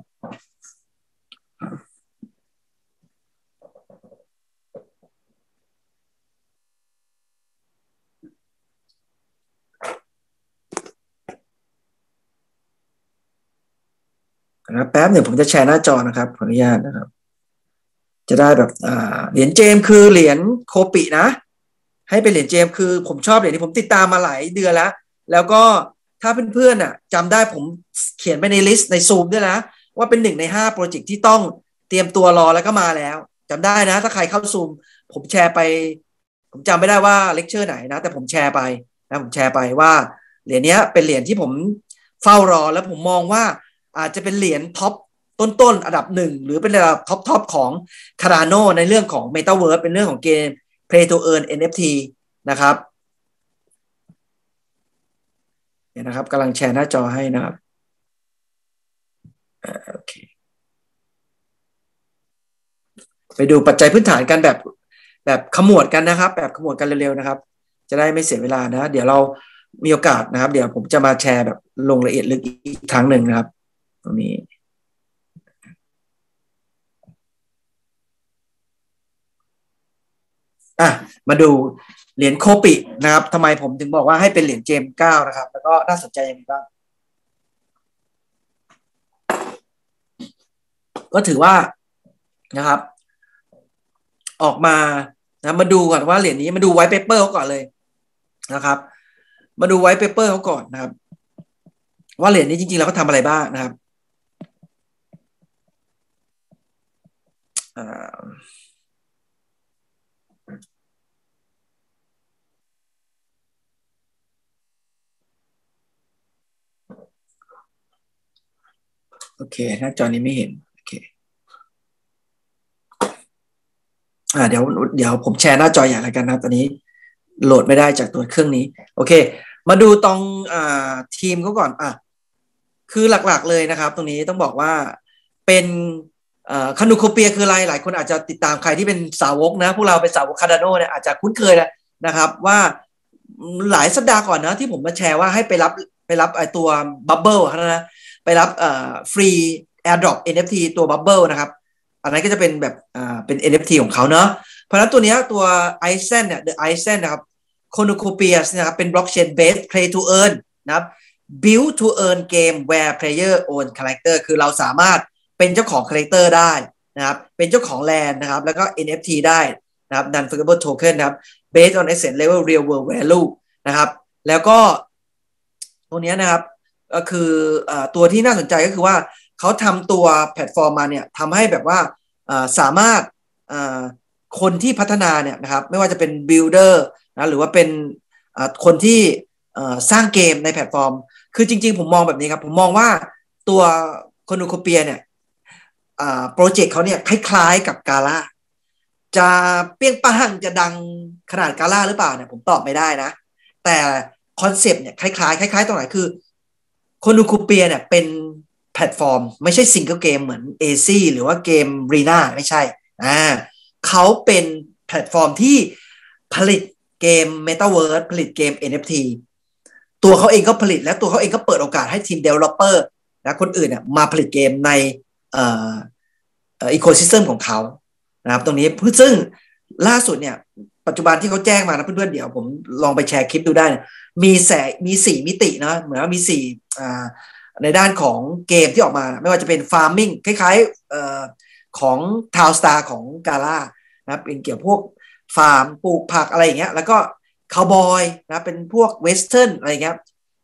นะครับแป๊บหนึ่งผมจะแชร์หน้าจอนะครับขออนุญาตนะครับจะได้แบบเหรียญเจมคือเหรียญโคปินะให้เป็นเหรียญเจมคือผมชอบเหรียญนี้ผมติดตามมาหลายเดือนแล้วก็ถ้าเพื่อนๆจำได้ผมเขียนไปในลิสต์ในซูมด้วยนะว่าเป็น1 ใน 5โปรเจกต์ที่ต้องเตรียมตัวรอแล้วก็มาแล้วจำได้นะถ้าใครเข้าซูมผมแชร์ไปผมจำไม่ได้ว่าเลคเชอร์ไหนนะแต่ผมแชร์ไปนะผมแชร์ไปว่าเหรียญนี้เป็นเหรียญที่ผมเฝ้ารอแล้วผมมองว่าอาจจะเป็นเหรียญท็อปต้นอันดับ1หรือเป็นระดับท็อปของ Cardano ในเรื่องของ Metaverse เป็นเรื่องของเกม Play to Earn NFT นะครับเดี๋ยวนะครับกำลังแชร์หน้าจอให้นะครับโอเคไปดูปัจจัยพื้นฐานกันแบบขมวดกันนะครับแบบขมวดกันเร็วๆนะครับจะได้ไม่เสียเวลานะเดี๋ยวเรามีโอกาสนะครับเดี๋ยวผมจะมาแชร์แบบลงละเอียดลึกอีกครั้งหนึ่งนะครับตรงนี้มาดูเหรียญโคปินะครับทำไมผมถึงบอกว่าให้เป็นเหรียญเจม9นะครับแล้วก็น่าสนใจยังไงบ้างก็ถือว่านะครับออกมานะมาดูก่อนว่าเหรียญนี้มาดูไวท์เปเปอร์เขาก่อนเลยนะครับมาดูไวท์เปเปอร์เขาก่อนนะครับว่าเหรียญนี้จริงๆแล้วเขาทำอะไรบ้างนะครับโอเคหน้าจอนี้ไม่เห็นโอเคเดี๋ยวผมแชร์หน้าจออย่างไรกันนะตอนนี้โหลดไม่ได้จากตัวเครื่องนี้โอเคมาดูตรงทีมเขาก่อนคือหลักๆเลยนะครับตรงนี้ต้องบอกว่าเป็นคานูโคเปียคืออะไรหลายคนอาจจะติดตามใครที่เป็นสาวกนะพวกเราเป็นสาวกคาร์ดาโนเนี่ยอาจจะคุ้นเคยนะครับว่าหลายสัปดาห์ก่อนนะที่ผมมาแชร์ว่าให้ไปรับไอตัวบับเบิลนะไปรับฟรี AirDrop NFT ตัว Bubble นะครับอันนั้นก็จะเป็นแบบเป็น NFT ของเขาเนาะเพราะฉะนั้นตัวนี้ตัว Aizen เนี่ย The Aizen นะครับ Cornucopia นะครับเป็น blockchain based play to earn นะครับ build to earn game where player own character คือเราสามารถเป็นเจ้าของ character ได้นะครับเป็นเจ้าของ land นะครับแล้วก็ NFT ได้นะครับ non-fungible token นะครับ based on asset level real world value นะครับแล้วก็ตัวนี้นะครับก็คือตัวที่น่าสนใจก็คือว่าเขาทำตัวแพลตฟอร์มมาเนี่ยทำให้แบบว่าสามารถคนที่พัฒนาเนี่ยนะครับไม่ว่าจะเป็นบิลเดอร์นะหรือว่าเป็นคนที่สร้างเกมในแพลตฟอร์มคือจริงๆผมมองแบบนี้ครับผมมองว่าตัวคอนูโคเปียเนี่ยโปรเจกต์เขาเนี่ยคล้ายๆกับกาล่าจะเปี้ยงป้างจะดังขนาดกาล่าหรือเปล่าเนี่ยผมตอบไม่ได้นะแต่คอนเซปต์เนี่ยคล้ายๆตรงไหนคือคอนูโคเปียเนี่ยเป็นแพลตฟอร์มไม่ใช่ซิงเกิลเกมเหมือน AC หรือว่าเกม Rena ไม่ใช่เขาเป็นแพลตฟอร์มที่ผลิตเกม Metaverse ผลิตเกม NFT ตัวเขาเองก็ผลิตและตัวเขาเองก็เปิดโอกาสให้ทีม Developer และคนอื่นมาผลิตเกมในEcosystem ของเขานะครับตรงนี้ซึ่งล่าสุดเนี่ยปัจจุบันที่เขาแจ้งมานะเพื่อนๆเดี๋ยวผมลองไปแชร์คลิปดูได้มี4มิตินะเหมือนว่ามี4ในด้านของเกมที่ออกมาไม่ว่าจะเป็น farming คล้ายๆของ Town Star ของ Gala นะเป็นเกี่ยวพวกฟาร์มปลูกผักอะไรอย่างเงี้ยแล้วก็คาวบอยนะเป็นพวกเวสเทิร์นอะไรเงี้ย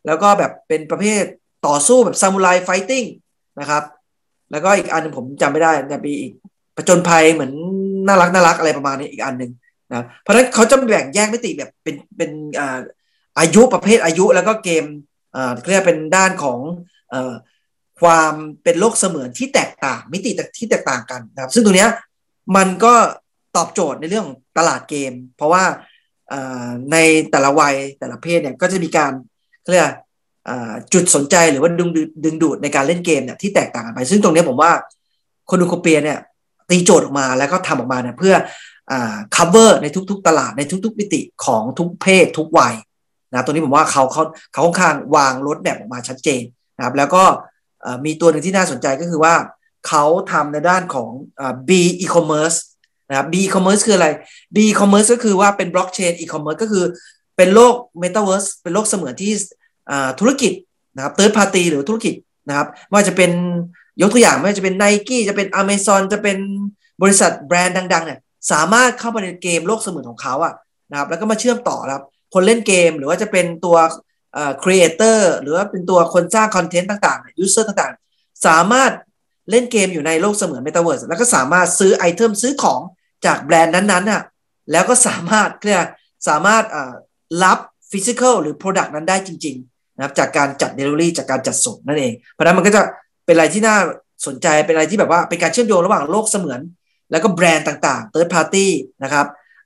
แล้วก็แบบเป็นประเภทต่อสู้แบบซามูไรไฟติ้งนะครับแล้วก็อีกอันนึงผมจำไม่ได้จะมีอีกผจญภัยเหมือนน่ารักอะไรประมาณนี้อีกอันหนึ่งนะเพราะฉะนั้นเขาจะแบ่งแยกมิติแบบเป็นอายุประเภทอายุแล้วก็เกมเรียกเป็นด้านของความเป็นโลกเสมือนที่แตกต่างมิติที่แตกต่างกันนะครับซึ่งตรงเนี้ยมันก็ตอบโจทย์ในเรื่องของตลาดเกมเพราะว่าในแต่ละวัยแต่ละเพศเนี่ยก็จะมีการเรียกจุดสนใจหรือว่าดึงดูดในการเล่นเกมเนี่ยที่แตกต่างกันไปซึ่งตรงนี้ผมว่าโคนูโคเปียเนี่ยตีโจทย์ออกมาแล้วก็ทำออกมาเนี่ยเพื่อcover ในทุกๆตลาดในทุกๆมิติของทุกเพศทุกวัยนะตรงนี้ผมว่าเขาค่อนข้างวางรถแบบออกมาชัดเจนนะครับแล้วก็มีตัวหนึ่งที่น่าสนใจก็คือว่าเขาทำในด้านของB e-commerce นะครับ B e-commerce คืออะไร B e-commerce ก็คือว่าเป็น blockchain e-commerce ก็คือเป็นโลก metaverse เป็นโลกเสมือนที่ธุรกิจนะครับ third party หรือธุรกิจนะครับว่าจะเป็นยกตัวอย่างไม่ว่าจะเป็น Nike จะเป็น Amazon จะเป็นบริษัทแบรนด์ดังๆเนี่ยสามารถเข้ามาในเกมโลกเสมือนของเขาอะนะครับแล้วก็มาเชื่อมต่อครับคนเล่นเกมหรือว่าจะเป็นตัวcreator หรือว่าเป็นตัวคนสร้างคอนเทนต์ต่างๆ user ต่างๆสามารถเล่นเกมอยู่ในโลกเสมือน Metaverse แล้วก็สามารถซื้อไอเทมซื้อของจากแบรนด์นั้นๆน่ะแล้วก็สามารถรับ physical หรือ product นั้นได้จริงๆนะครับจากการจัด delivery จากการจัดส่งนั่นเองเพราะฉะนั้นมันก็จะเป็นอะไรที่น่าสนใจเป็นอะไรที่แบบว่าเป็นการเชื่อมโยงระหว่างโลกเสมือนแล้วก็แบรนด์ต่างๆ third party นะครับ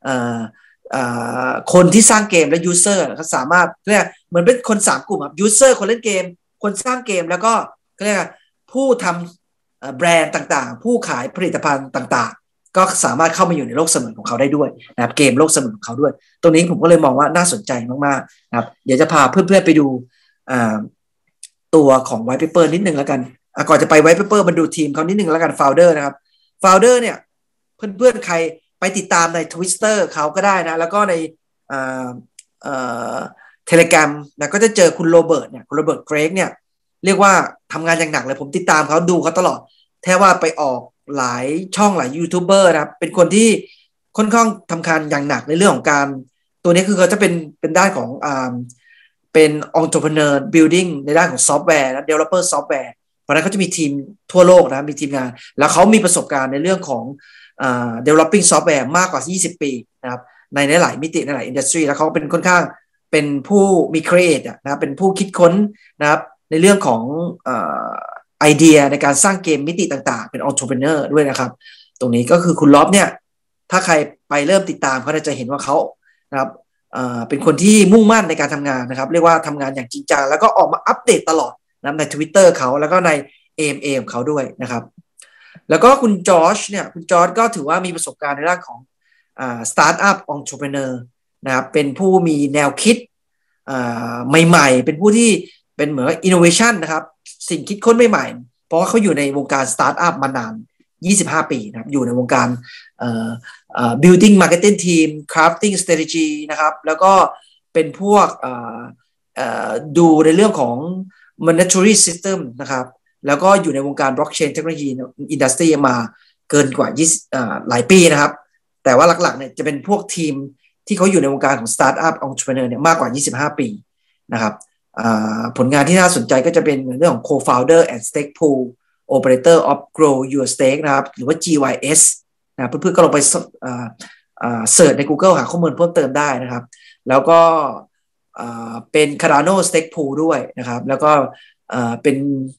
คนที่สร้างเกมและ user เขาสามารถเรียกเหมือนเป็นคน3กลุ่มครับ user คนเล่นเกมคนสร้างเกมแล้วก็เรียกผู้ทำแบรนด์ต่างๆผู้ขายผลิตภัณฑ์ต่างๆก็สามารถเข้ามาอยู่ในโลกเสมือนของเขาได้ด้วยนะครับเกมโลกเสมือนของเขาด้วยตรงนี้ผมก็เลยมองว่าน่าสนใจมากๆนะครับเดี๋ยวจะพาเพื่อนๆไปดูตัวของ White Paper นิดนึงแล้วกันก่อนจะไป White Paper มาดูทีมเขานิดนึงแล้วกัน Founder นะครับ Founder เนี่ยเพื่อนๆใครไปติดตามใน Twitter เขาก็ได้นะแล้วก็ในTelegram นะก็จะเจอคุณโรเบิร์ตเนี่ยคุณโรเบิร์ตเกรกเนี่ยเรียกว่าทำงานอย่างหนักเลยผมติดตามเขาดูเขาตลอดแท้ว่าไปออกหลายช่องหลายยูทูบเบอร์นะครับเป็นคนที่ค่อนข้างทำงานอย่างหนักในเรื่องของการตัวนี้คือเขาจะเป็นด้านของเป็น entrepreneur building ในด้านของซอฟต์แวร์และ developer ซอฟต์แวร์เพราะนั้นเขาจะมีทีมทั่วโลกนะมีทีมงานแล้วเขามีประสบการณ์ในเรื่องของdeveloping software มากกว่า20 ปีนะครับในหลายมิติในหลายอินดัสทรีแล้วเขาเป็นค่อนข้างเป็นผู้มี create นะครับเป็นผู้คิดค้นนะครับในเรื่องของไอเดียในการสร้างเกมมิติต่างๆเป็น entrepreneur ด้วยนะครับตรงนี้ก็คือคุณล็อบเนี่ยถ้าใครไปเริ่มติดตามเขาจะเห็นว่าเขานะครับเป็นคนที่มุ่งมั่นในการทำงานนะครับเรียกว่าทำงานอย่างจริงจังแล้วก็ออกมาอัปเดตตลอดนะใน Twitter เขาแล้วก็ใน AMA ของเขาด้วยนะครับแล้วก็คุณจอร์จเนี่ยคุณจอร์จก็ถือว่ามีประสบการณ์ในด้านของstartup entrepreneur นะครับเป็นผู้มีแนวคิดใหม่ๆเป็นผู้ที่เป็นเหมือน innovation นะครับสิ่งคิดค้นใหม่ๆเพราะว่าเขาอยู่ในวงการ startup มานาน25 ปีนะครับอยู่ในวงการbuilding marketing team crafting strategy นะครับแล้วก็เป็นพวกดูในเรื่องของ monetary system นะครับแล้วก็อยู่ในวงการ blockchain technology industry มาเกินกว่าหลายปีนะครับแต่ว่าหลักๆเนี่ยจะเป็นพวกทีมที่เขาอยู่ในวงการของ startup entrepreneur เนี่ยมากกว่า25 ปีนะครับผลงานที่น่าสนใจก็จะเป็นเรื่องของ co-founder and stake pool operator of grow your stake นะครับหรือว่า GYS นะเพื่อนๆก็ลองไปเสิร์ชใน Google หาข้อมูลเพิ่มเติมได้นะครับแล้วก็เป็น Cardano stake pool ด้วยนะครับแล้วก็เป็น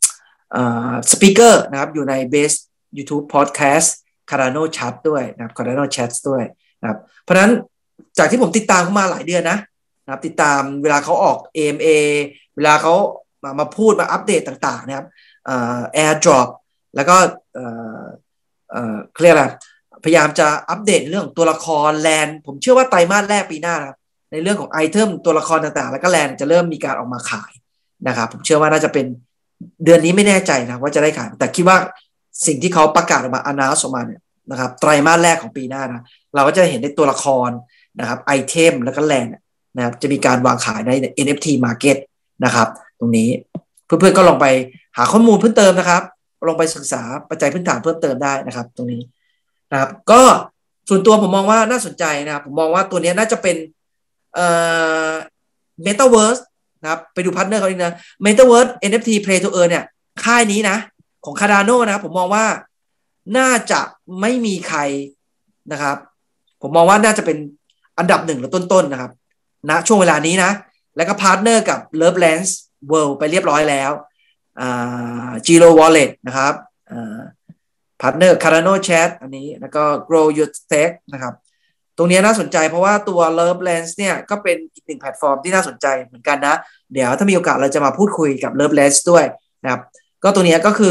speaker นะครับอยู่ใน base YouTube podcast Cardano chat ด้วยนะครับ Cardano chat ด้วยนะครับเพราะฉะนั้นจากที่ผมติดตามเขามาหลายเดือนนะครับติดตามเวลาเขาออก AMA เวลาเขามาพูดมาอัปเดตต่างๆนะครับairdrop แล้วก็เขาเรียกอะไรพยายามจะอัปเดตเรื่องตัวละครแลนด์ผมเชื่อว่าไตรมาสแรกปีหน้านะครับในเรื่องของไอเทมตัวละครต่างๆแล้วก็แลนด์จะเริ่มมีการออกมาขายนะครับผมเชื่อว่าน่าจะเป็นเดือนนี้ไม่แน่ใจนะว่าจะได้ขายแต่คิดว่าสิ่งที่เขาประกาศออกมาannounceออกมาเนี่ยนะครับไตรมาสแรกของปีหน้านะเราก็จะเห็นในตัวละครนะครับไอเทมแล้วก็แลนด์นะครับจะมีการวางขายใน NFT market นะครับตรงนี้เพื่อนๆก็ลองไปหาข้อมูลเพิ่มเติมนะครับลองไปศึกษาปัจจัยพื้นฐานเพิ่มเติมได้นะครับตรงนี้นะครับก็ส่วนตัวผมมองว่าน่าสนใจนะครับผมมองว่าตัวนี้น่าจะเป็นMetaverse นะครับไปดูพาร์ทเนอร์เขาอีกนะ Metaverse NFT Play to Earn เนี่ยค่ายนี้นะของ Cardano นะผมมองว่าน่าจะไม่มีใครนะครับผมมองว่าน่าจะเป็นอันดับ1หรือต้นๆนะครับณช่วงเวลานี้นะแล้วก็พาร์ทเนอร์กับ Lovelands World ไปเรียบร้อยแล้วGiro Wallet นะครับพาร์ทเนอร์ Cardano Chat อันนี้แล้วก็ Grow Your Stake นะครับตรงนี้น่าสนใจเพราะว่าตัว Lovelands เนี่ยก็เป็นอีก1แพลตฟอร์มที่น่าสนใจเหมือนกันนะเดี๋ยวถ้ามีโอกาสเราจะมาพูดคุยกับ Lovelands ด้วยนะครับก็ตัวนี้ก็คือ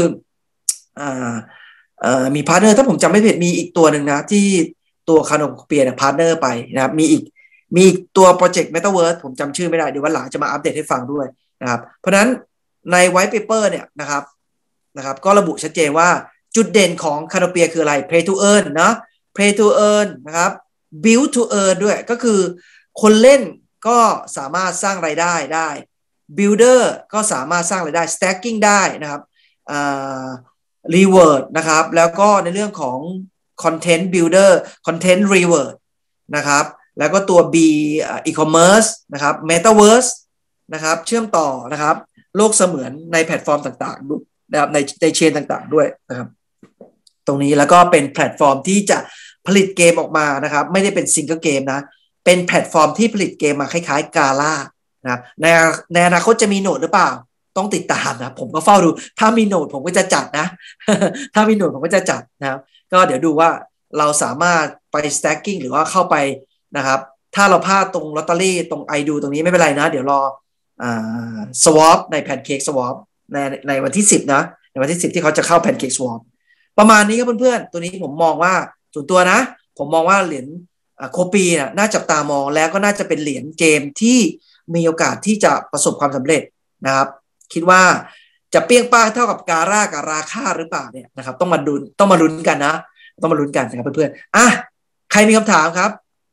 มีพาร์ทเนอร์ถ้าผมจำไม่ผิดมีอีกตัวหนึ่งนะที่ตัวคานมเปียเนี่ยพาร์ทเนอร์ไปนะครับมีอีกตัวโปรเจกต์ Metaverse ผมจำชื่อไม่ได้เดี๋ยววันหลังจะมาอัปเดตให้ฟังด้วยนะครับเพราะฉะนั้นใน White Paper เนี่ยนะครับก็ระบุชัดเจนว่าจุดเด่นของคานมเปียคืออะไร Play to Earn นะ Play to Earn นะครับ Build to Earn ด้วยก็คือคนเล่นก็สามารถสร้างรายได้ได้ Builder ก็สามารถสร้างรายได้ Stacking ได้นะครับReward นะครับแล้วก็ในเรื่องของ Content Builder Content Reward นะครับแล้วก็ตัว B E-commerce นะครับ Metaverse นะครับเชื่อมต่อนะครับโลกเสมือนในแพลตฟอร์มต่างๆนะครับในเชนต่างๆด้วยนะครับตรงนี้แล้วก็เป็นแพลตฟอร์มที่จะผลิตเกมออกมานะครับไม่ได้เป็นซิงเกิลเกมนะเป็นแพลตฟอร์มที่ผลิตเกมมาคล้ายๆกาล่านะครับในอนาคตจะมีโหนดหรือเปล่าต้องติดตามนะผมก็เฝ้าดูถ้ามีโหนดผมก็จะจัดนะถ้ามีโหนดผมก็จะจัดนะครับก็เดี๋ยวดูว่าเราสามารถไป stacking หรือว่าเข้าไปนะครับถ้าเราพลาดตรงลอตเตอรี่ตรง iDo ตรงนี้ไม่เป็นไรนะเดี๋ยวรอswap ใน Pancake Swap ในวันที่10นะในวันที่10ที่เขาจะเข้า Pancake Swap ประมาณนี้ครับเพื่อนๆตัวนี้ผมมองว่าส่วนตัวนะผมมองว่าเหรียญโคปีน่าจับตามองแล้วก็น่าจะเป็นเหรียญเกมที่มีโอกาสที่จะประสบความสำเร็จนะครับคิดว่าจะเปี้ยงป้างเท่ากับการ่ากับราคาหรือเปล่าเนี่ยนะครับต้องมาลุ้นกันนะต้องมาลุ้นกันนะครับเพื่อนๆใครมีคำถามครับ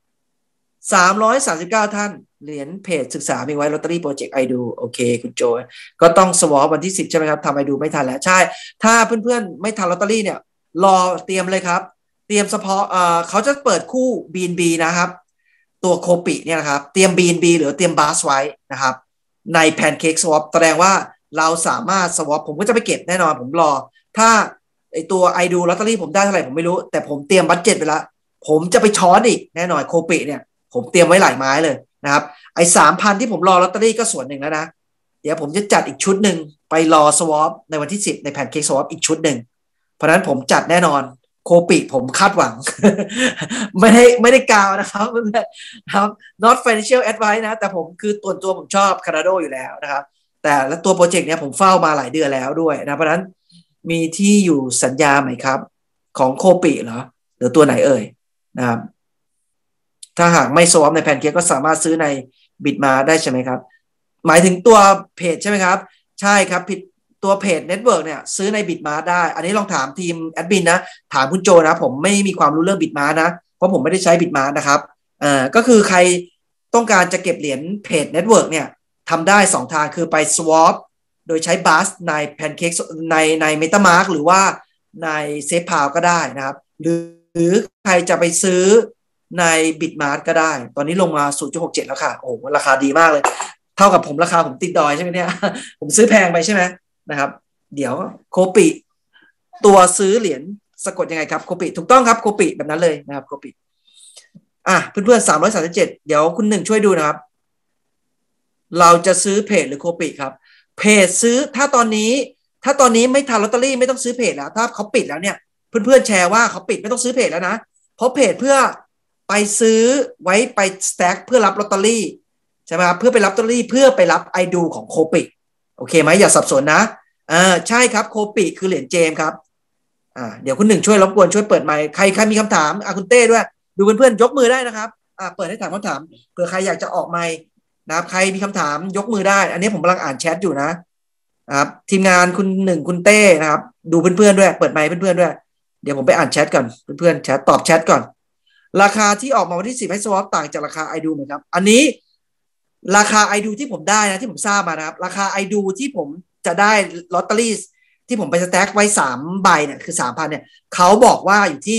339ท่านเหรียญเพจศึกษามีไว้ลอตเตอรี่โปรเจกต์ไอดูโอเคคุณโจก็ต้องสวอปวันที่10ใช่ไหมครับทำไอดูไม่ทันแล้วใช่ถ้าเพื่อนๆไม่ทันลอตเตอรี่เนี่ยรอเตรียมเลยครับเตรียมเฉพาะเขาจะเปิดคู่ BNB นะครับตัวโคปิเนี่ยนะครับเตรียม BNB หรือเตรียมบาสไว้นะครับใน Pancake Swap แสดงว่าเราสามารถสวอปผมก็จะไปเก็บแน่นอนผมรอถ้าไอตัวไอดูลอตเตอรี่ผมได้เท่าไหร่ผมไม่รู้แต่ผมเตรียมบัดเจ็ตไปแล้วผมจะไปช้อนอีกแน่นอนโคปิเนี่ยผมเตรียมไว้หลายไม้เลยนะครับไอ้3,000ที่ผมรอลอตเตอรี่ก็ส่วนหนึ่งแล้วนะเดี๋ยวผมจะจัดอีกชุดหนึ่งไปรอสวอปในวันที่10ในแพนเค้กสวอปอีกชุดหนึ่งเพราะนั้นผมจัดแน่นอนโคปิผมคาดหวัง ไม่ได้กาวนะครับครับ not financial advice นะแต่ผมคือตัวผมชอบ Cardano อยู่แล้วนะครับแต่และตัวโปรเจกต์เนี้ยผมเฝ้ามาหลายเดือนแล้วด้วยนะเพราะนั้นมีที่อยู่สัญญาไหมครับของโคปิเหรอหรือตัวไหนเอ่ยนะครับถ้าหากไม่สวอปในแพนเค้กก็สามารถซื้อในบิตมาได้ใช่ไหมครับหมายถึงตัวเพจใช่ไหมครับใช่ครับผิดตัวเพจเน็ตเวิร์กเนี่ยซื้อในบิตมาได้อันนี้ลองถามทีมแอดมินนะถามคุณโจนะผมไม่มีความรู้เรื่องบิตมานะเพราะผมไม่ได้ใช้บิตมานะครับก็คือใครต้องการจะเก็บเหรียญเพจเน็ตเวิร์กเนี่ยทำได้2ทางคือไปสวอปโดยใช้บัสในแพนเค้กในเมตามาร์กหรือว่าในเซฟพาวก็ได้นะครับหรือใครจะไปซื้อในบิตมาร์ทก็ได้ตอนนี้ลงมา 0.67 แล้วค่ะโอ้โหราคาดีมากเลยเท่ากับผมราคาผมติดดอยใช่ไหมเนี่ย ผมซื้อแพงไปใช่ไหมนะครับเดี๋ยวโคปิตัวซื้อเหรียญสะกดยังไงครับโคปิถูกต้องครับโคปิแบบนั้นเลยนะครับโคปิเพื่อนๆ337เดี๋ยวคุณหนึ่งช่วยดูนะครับเราจะซื้อเพจหรือโคปิครับเพจซื้อถ้าตอนนี้ไม่ทันลอตเตอรี่ไม่ต้องซื้อเพจแล้วถ้าเขาปิดแล้วเนี่ยเพื่อนๆแชร์ว่าเขาปิดไม่ต้องซื้อเพจแล้วนะเพราะเพจเพื่อไปซื้อไว้ไปสแต็กเพื่อรับลอตเตอรี่ใช่ไหมครับเพื่อไปรับลอตเตอรี่เพื่อไปรับไอดูของโคปิโอเคไหมอย่าสับสนนะใช่ครับโคปิคือเหรียญเจมครับเดี๋ยวคุณหนึ่งช่วยรบกวนช่วยเปิดไมค์ใครมีคำถามคุณเต้ด้วยดูเพื่อนๆยกมือได้นะครับเปิดให้ถามคำถามเผื่อใครอยากจะออกไมค์นะครับใครมีคำถามยกมือได้อันนี้ผมกำลังอ่านแชทอยู่นะครับทีมงานคุณหนึ่งคุณเต้นะครับดูเพื่อนๆด้วยเปิดไมค์เพื่อนๆด้วยเดี๋ยวผมไปอ่านแชทก่อนเพื่อนๆแชทตอบแชทก่อนราคาที่ออกมาวันที่10ให้สวอปต่างจากราคาไอดูไหมครับอันนี้ราคาไอดูที่ผมได้นะที่ผมทราบมานะครับราคาไอดูที่ผมจะได้ลอตเตอรี่ที่ผมไปสแต็กไว้3ใบเนี่ยคือ 3,000 เนี่ยเขาบอกว่าอยู่ที่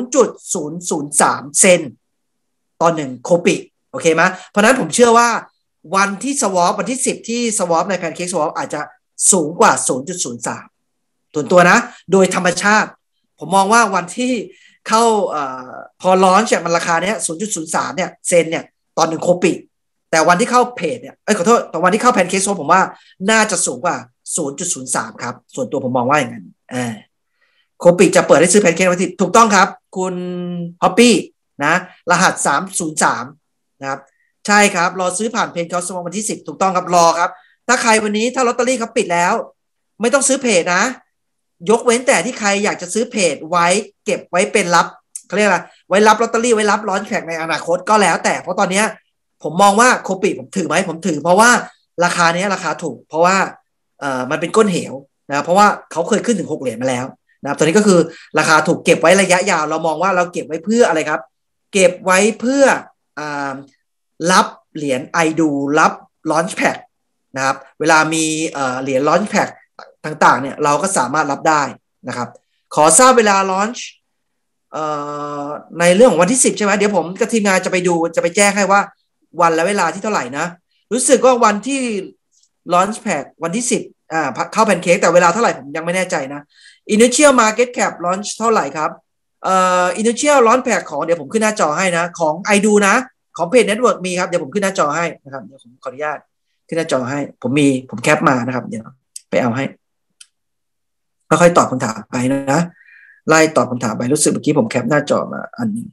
0.003 เซนต์ต่อ1โคปิโอเคไหมเพราะนั้นผมเชื่อว่าวันที่สวอปวันที่10ที่สวอปในแพนเค้กสวอปอาจจะสูงกว่า 0.03 ตัวนะโดยธรรมชาติผมมองว่าวันที่เข้าพอลอนช์มันราคาเนี้ย 0.03 เนี่ยเซนเนี่ยตอน1โคปิแต่วันที่เข้าเพจเนี่ยขอโทษแต่วันที่เข้าแพนเค้กสวอปผมว่าน่าจะสูงกว่า 0.03 ครับส่วนตัวผมมองว่าอย่างนั้นโคปิจะเปิดให้ซื้อแพนเค้กวันที่ถูกต้องครับคุณฮอปปี้นะรหัส303นะครับใช่ครับรอซื้อผ่านเพจเขาสมองวันที่10ถูกต้องครับรอครับถ้าใครวันนี้ถ้าลอตเตอรี่เขาปิดแล้วไม่ต้องซื้อเพจนะยกเว้นแต่ที่ใครอยากจะซื้อเพจไว้เก็บไว้เป็นรับเขาเรียกอะไรไว้รับลอตเตอรี่ไว้รับลอนช์แพ็กในอนาคตก็แล้วแต่เพราะตอนนี้ผมมองว่าโคปิผมถือไหมผมถือเพราะว่าราคานี้ราคาถูกเพราะว่ามันเป็นก้นเหวนะเพราะว่าเขาเคยขึ้นถึง6เหรียญมาแล้วนะครับตอนนี้ก็คือราคาถูกเก็บไว้ระยะยาวเรามองว่าเราเก็บไว้เพื่ออะไรครับเก็บไว้เพื่อรับเหรียญไอดูรับลอนช์แพ็กนะครับเวลามีเหรียญลอนช์แพ็กต่างๆเนี่ยเราก็สามารถรับได้นะครับขอทราบเวลาลอนช์ในเรื่องของวันที่10ใช่ไหมเดี๋ยวผมกับทีมงานจะไปดูจะไปแจ้งให้ว่าวันและเวลาที่เท่าไหร่นะรู้สึกว่าวันที่ลอนช์แพ็กวันที่10เข้าแพนเค้กแต่เวลาเท่าไหร่ผมยังไม่แน่ใจนะ Initial Market Cap Launch เท่าไหร่ครับInitial Launch Pack ของเดี๋ยวผมขึ้นหน้าจอให้นะของ iDo นะของเพจ Network มีครับเดี๋ยวผมขึ้นหน้าจอให้นะครับเดี๋ยวผมขออนุญาตขึ้นหน้าจอให้ผมแคปมานะครับเดี๋ยวไปเอาให้ค่อยๆตอบคำถามไปนะไล่ตอบคำถามไปรู้สึกเมื่อกี้ผมแคปหน้าจอมาอันนึง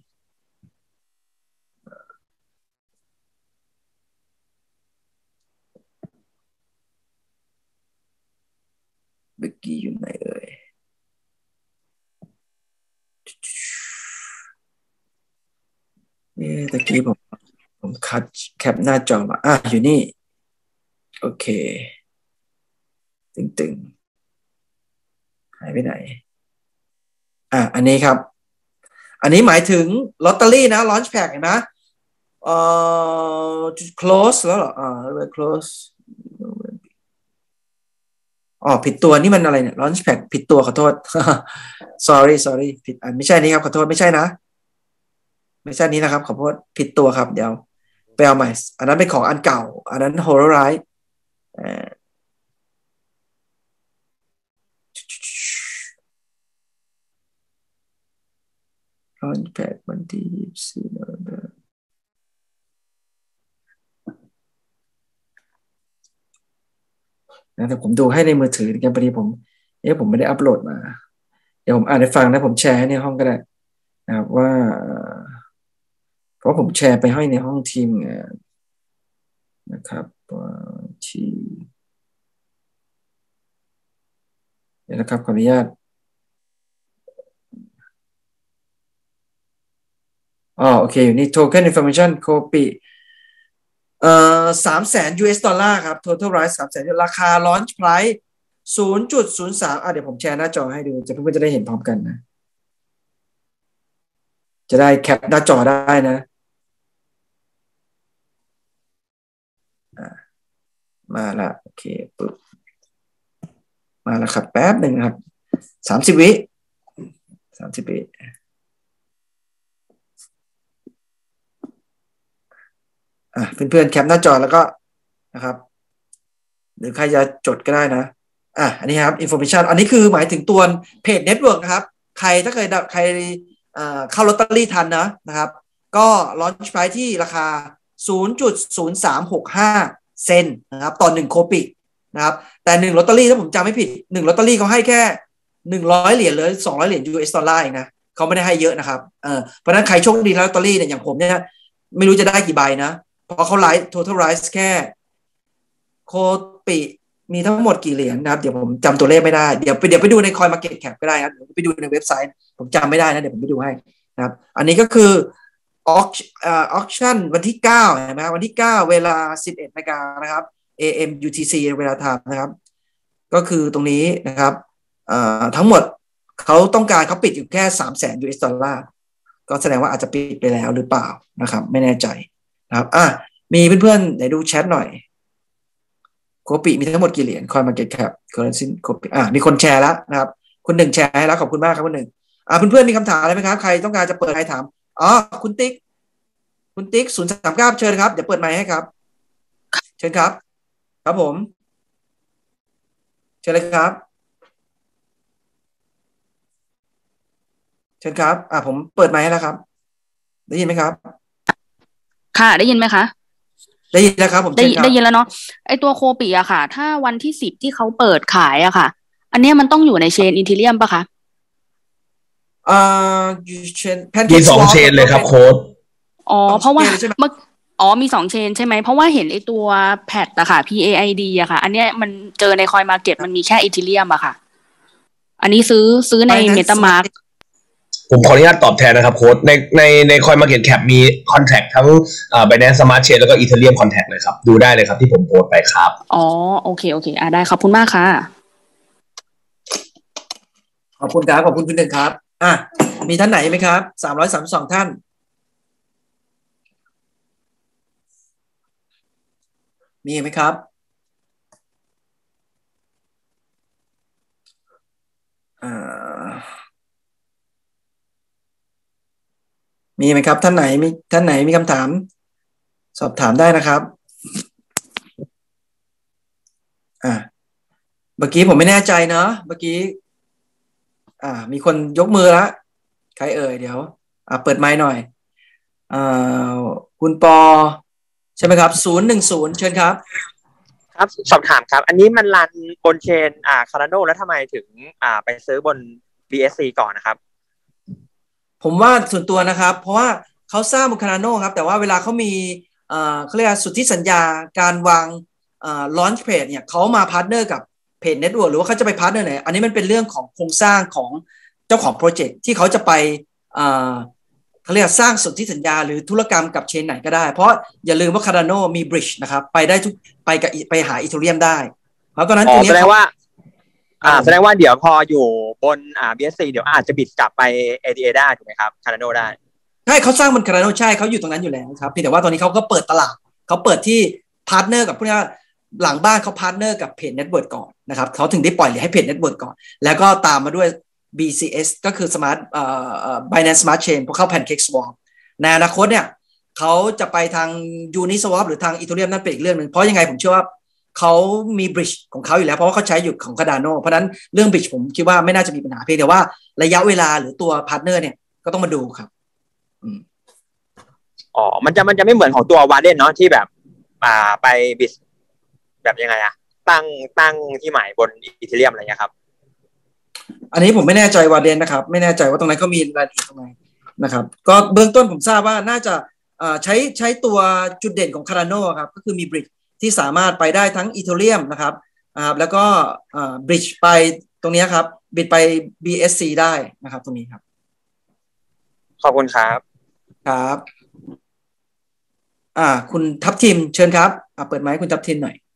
เมื่อกี้อยู่ไหนเอ่ยตะกี้ผมคัดแคปหน้าจอมาอยู่นี่โอเคตึงหายไปไหนอันนี้ครับอันนี้หมายถึงลอตเตอรี่นะ launch pack เห็นไหมclose แล้วเหรอclose ผิดตัวนี่มันอะไรเนี่ย launch pack ผิดตัวขอโทษ sorry ผิดไม่ใช่นี้ครับขอโทษไม่ใช่นะไม่ใช่นี้นะครับขอโทษผิดตัวครับเดี๋ยวไปเอาใหม่อันนั้นเป็นของอันเก่าอันนั้น Holorite launch pack วันที่24นะแต่ผมดูให้ในมือถือกันพอดีผมไม่ได้อัปโหลดมาเดี๋ยวผมอ่านให้ฟังนะผมแชร์ให้ในห้องก็ได้นะครับว่าเพราะผมแชร์ไปให้ในห้องทีมงานนะครับที่เดี๋ยวนะครับขออนุญาตโอเคอยู่นี่ token information โคปิ300,000 US ดอลลาร์ครับ total price 300,000ราคา launch price 0.03 เดี๋ยวผมแชร์หน้าจอให้ดูเพื่อนๆจะได้เห็นพร้อมกันนะจะได้แคปหน้าจอได้นะมาละโอเคปึ๊บมาแล้วครับแป๊บหนึ่งครับ30 วิเพื่อนๆแคปหน้าจอแล้วก็นะครับหรือใครจะจดก็ได้นะอันนี้ครับ information อันนี้คือหมายถึงตัวเพจ network นะครับถ้าใครเข้าลอตเตอรี่ทันนะครับก็ launch price ที่ราคา 0.0365 เซนนะครับต่อ1โคปินะครับแต่1ลอตเตอรี่ถ้าผมจำไม่ผิด1ลอตเตอรี่เขาให้แค่100เหรียญหรือ200เหรียญ US ดอลลาร์เองนะเขาไม่ได้ให้เยอะนะครับเพราะฉะนั้นใครโชคดีลอตเตอรี่เนี่ยอย่างผมเนี่ยไม่รู้จะได้กี่ใบนะเพราะเขาไลฟ์ total price แค่โคปิมีทั้งหมดกี่เหรียญนะครับเดี๋ยวผมจำตัวเลขไม่ได้เดี๋ยวไปดูใน Coin Market Cap ก็ได้ครับเดี๋ยวไปดูในเว็บไซต์ผมจำไม่ได้นะเดี๋ยวผมไปดูให้นะครับอันนี้ก็คือauction วันที่9เห็นไหมครับวันที่9เวลา 11 นาฬิกานะครับ AM UTC เวลาไทม์นะครับก็คือตรงนี้นะครับทั้งหมดเขาต้องการเขาปิดอยู่แค่ 300,000 US ดอลลาร์ก็แสดงว่าอาจจะปิดไปแล้วหรือเปล่านะครับไม่แน่ใจนะครับมีเพื่อนๆไหนดูแชทหน่อยโคปิมีทั้งหมดกี่เหรียญ Coin Market Cap Currency โคปิมีคนแชร์แล้วนะครับคุณหนึ่งแชร์ให้แล้วขอบคุณมากครับคุณหนึ่งเพื่อนๆมีคำถามอะไรไหมครับใครต้องการจะเปิดใครถามคุณติ๊ก039เชิญครับเดี๋ยวเปิดไมค์ให้ครับเชิญครับครับผมเชิญเลยครับเชิญครับผมเปิดไมค์ให้แล้วครับได้ยินไหมครับค่ะได้ยินไหมคะได้ยินแล้วครับผมได้ยินแล้วเนาะไอตัวโคปิอะค่ะถ้าวันที่10ที่เขาเปิดขายอะค่ะอันนี้มันต้องอยู่ในเชนอีเทเรียมปะคะเชนแพนเค้กมี2เชนเลยครับโค้ดเพราะว่ามี2เชนใช่ไหมเพราะว่าเห็นไอตัวแพดอะค่ะ PAID อะค่ะอันเนี้ยมันเจอในคอยมาร์เก็ตมันมีแค่อีเทเรียมอะค่ะอันนี้ซื้อในเมตามาร์กผมขออนุญาตตอบแทนนะครับโค้ดในคอยมาร์เก็ตแคปมีคอนแทคทั้งBinance Smart Chain แล้วก็ Ethereum Contact เลยครับดูได้เลยครับที่ผมโพสต์ไปครับโอเคได้ขอบคุณมากค่ะขอบคุณครับขอบคุณคุณหนึ่งครับมีท่านไหนไหมครับ332ท่านมีไหมครับมีไหมครับท่านไหนมีคำถามสอบถามได้นะครับเมื่อกี้ผมไม่แน่ใจเนาะเมื่อกี้มีคนยกมือละใครเอ่ยเดี๋ยวเปิดไมค์หน่อยคุณปอใช่ไหมครับ010เชิญครับครับสอบถามครับอันนี้มันรันบนเชนCardano แล้วทำไมถึงไปซื้อบน BSC ก่อนนะครับผมว่าส่วนตัวนะครับเพราะว่าเขาสร้างบน Cardano ครับแต่ว่าเวลาเขามีเขาเรียกสุทธิสัญญาการวางlaunch page เนี่ยเขามาพาร์ทเนอร์กับเพจเน็ตเวิร์กหรือว่าเขาจะไปพาร์ทเนอร์ไหนอันนี้มันเป็นเรื่องของโครงสร้างของเจ้าของโปรเจกต์ที่เขาจะไปเขาเรียกสร้างสนธิสัญญาหรือธุรกรรมกับเชนไหนก็ได้เพราะอย่าลืมว่า Cardano มี bridge นะครับไปได้ไปหาอีเธเรียมได้เพราะตอนนั้นแสดงว่าเดี๋ยวพออยู่บนBSC เดี๋ยวอาจจะบิดกลับไป ADA ได้ถูกไหมครับ Cardano ได้ใช่เขาสร้างบน Cardano ใช่เขาอยู่ตรงนั้นอยู่แล้วครับเพียงแต่ว่าตอนนี้เขาก็เปิดตลาดเขาเปิดที่พาร์ทเนอร์กับพวกนี้หลังบ้านเขาพาร์ทเนอร์กับเพจเน็ตเวิร์กก่อนนะครับเขาถึงได้ปล่อยให้เพจเน็ตเวิร์กก่อนแล้วก็ตามมาด้วย BCS ก็คือ Smart Binance Smart Chain พวกเข้า Pancake Swap ในอนาคตเนี่ยเขาจะไปทาง Uniswap หรือทาง Ethereum นั่นเป็นอีกเรื่องนึงเพราะยังไงผมเชื่อว่าเขามี bridge ของเขาอยู่แล้วเพราะว่าเขาใช้อยู่ของ Cardano เพราะนั้นเรื่อง bridge ผมคิดว่าไม่น่าจะมีปัญหาเพียงแต่ว่าระยะเวลาหรือตัวพาร์ทเนอร์เนี่ยก็ต้องมาดูครับมันจะไม่เหมือนของตัววาเดนเนาะที่แบบไปบิดแบบยังไงตั้งที่หมายบนอีเธเรียมอะไรเงี้ยครับอันนี้ผมไม่แน่ใจวาเดนนะครับไม่แน่ใจว่าตรงนั้นเขามีรายละเอียดตรงไหนนะครับก็เบื้องต้นผมทราบว่าน่าจะใช้ตัวจุดเด่นของ Cardano ครับก็คือมี bridge ที่สามารถไปได้ทั้งอีเธเรียมนะครับแล้วก็bridge ไปตรงนี้ครับ bridge ไป BSC ได้นะครับตรงนี้ครับขอบคุณครับครับคุณทัพทีมเชิญครับเปิดไมค์คุณทัพทีมหน่อย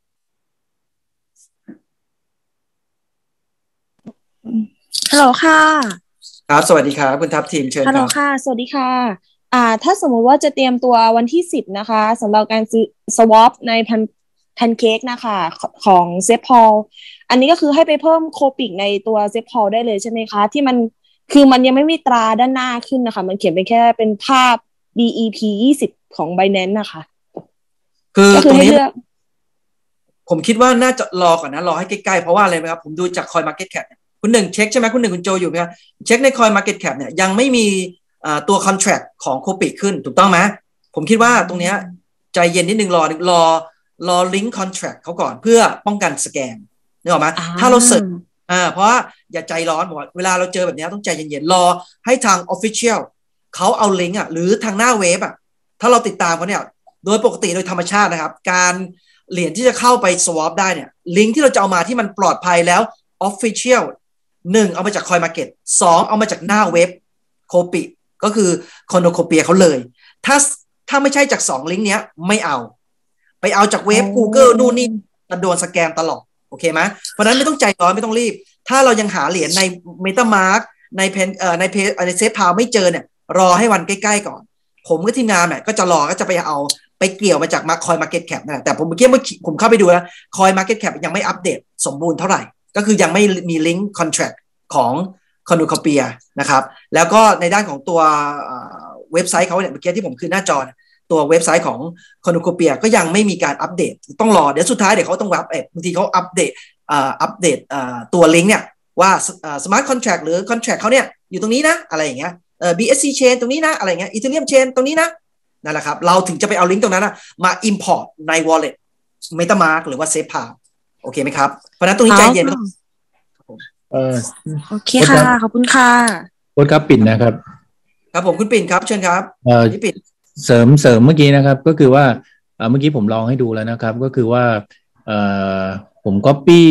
ฮัลโหลค่ะครับสวัสดีครับคุณทัพทีมเชิญครับฮัลโหลค่ะสวัสดีค่ะถ้าสมมุติว่าจะเตรียมตัววันที่10นะคะสำหรับการซื้อ swap ในPancake นะคะของเซฟพอลอันนี้ก็คือให้ไปเพิ่มโคปิกในตัวเซฟพอลได้เลยใช่ไหมคะที่มันคือมันยังไม่มีตราด้านหน้าขึ้นนะคะมันเขียนเป็นแค่เป็นภาพ BEP 20ของ Binance นะคะคือตรงนี้ผมคิดว่าน่าจะรอก่อนนะรอให้ใกล้ๆเพราะว่าอะไรไหมครับผมดูจาก CoinMarketCap คุณหนึ่งเช็คใช่ไหมคุณหนึ่งคุณโจอยู่ไหมครับเช็คใน CoinMarketCap เนี่ยยังไม่มีตัว contract ของโคปิขึ้นถูกต้องไหมผมคิดว่าตรงนี้ใจเย็นนิดนึงรอ link contract เขาก่อนเพื่อป้องกันสแกมนึกออกไหมถ้าเราเสิร์ชเพราะว่าอย่าใจร้อนบอกว่าเวลาเราเจอแบบนี้ต้องใจเย็นๆรอให้ทาง official เขาเอาลิงก์หรือทางหน้าเว็บถ้าเราติดตามเขาเนี่ยโดยปกติโดยธรรมชาตินะครับการเหรียญที่จะเข้าไป swap ได้เนี่ยลิงก์ที่เราจะเอามาที่มันปลอดภัยแล้ว official 1เอามาจาก CoinMarket 2เอามาจากหน้าเว็บโคปิก็คือ Cornucopia เขาเลยถ้าไม่ใช่จาก2ลิงก์เนี้ยไม่เอาไปเอาจากเว็บ Google นู่นนี่จะโดนสแกมตลอดโอเคไหมเพราะนั้นไม่ต้องใจร้อนไม่ต้องรีบถ้าเรายังหาเหรียญใน MetaMask ในเซฟพาวไม่เจอเนี่ยรอให้วันใกล้ๆก่อนผมกับทีมงานเนี่ยก็จะรอก็จะไปเกี่ยวมาจากCoinMarketCap นั่นแหละแต่ผมเมื่อกี้ผมเข้าไปดูแล้ว CoinMarketCap ยังไม่อัปเดตสมบูรณ์เท่าไหร่ก็คือยังไม่มีลิงก์ contract ของ Cornucopia นะครับแล้วก็ในด้านของตัวเว็บไซต์เขาเนี่ยเมื่อกี้ที่ผมขึ้นหน้าจอตัวเว็บไซต์ของ Cornucopia ก็ยังไม่มีการอัปเดตต้องรอเดี๋ยวสุดท้ายเดี๋ยวเขาต้องบางทีเขาอัปเดตตัวลิงก์เนี่ยว่า smart contract หรือ contract เขาเนี่ยอยู่ตรงนี้นะอะไรอย่างเงี้ยBSC chain ตรงนี้นะอะไรเงี้ย Ethereum chain ตรงนี้นะนั่นแหละครับเราถึงจะไปเอาลิงก์ตรงนั้นมา import ใน wallet MetaMask หรือว่า SafePal โอเคไหมครับเพราะนั้นตรงนี้ใจเย็นไม่ต้องโอเคค่ะขอบคุณค่ะโค้ชครับปิ่นนะครับครับผมคุณปิ่นครับเชิญครับพี่ปิ่นเสริมเมื่อกี้นะครับก็คือว่าเมื่อกี้ผมลองให้ดูแล้วนะครับก็คือว่าผม copy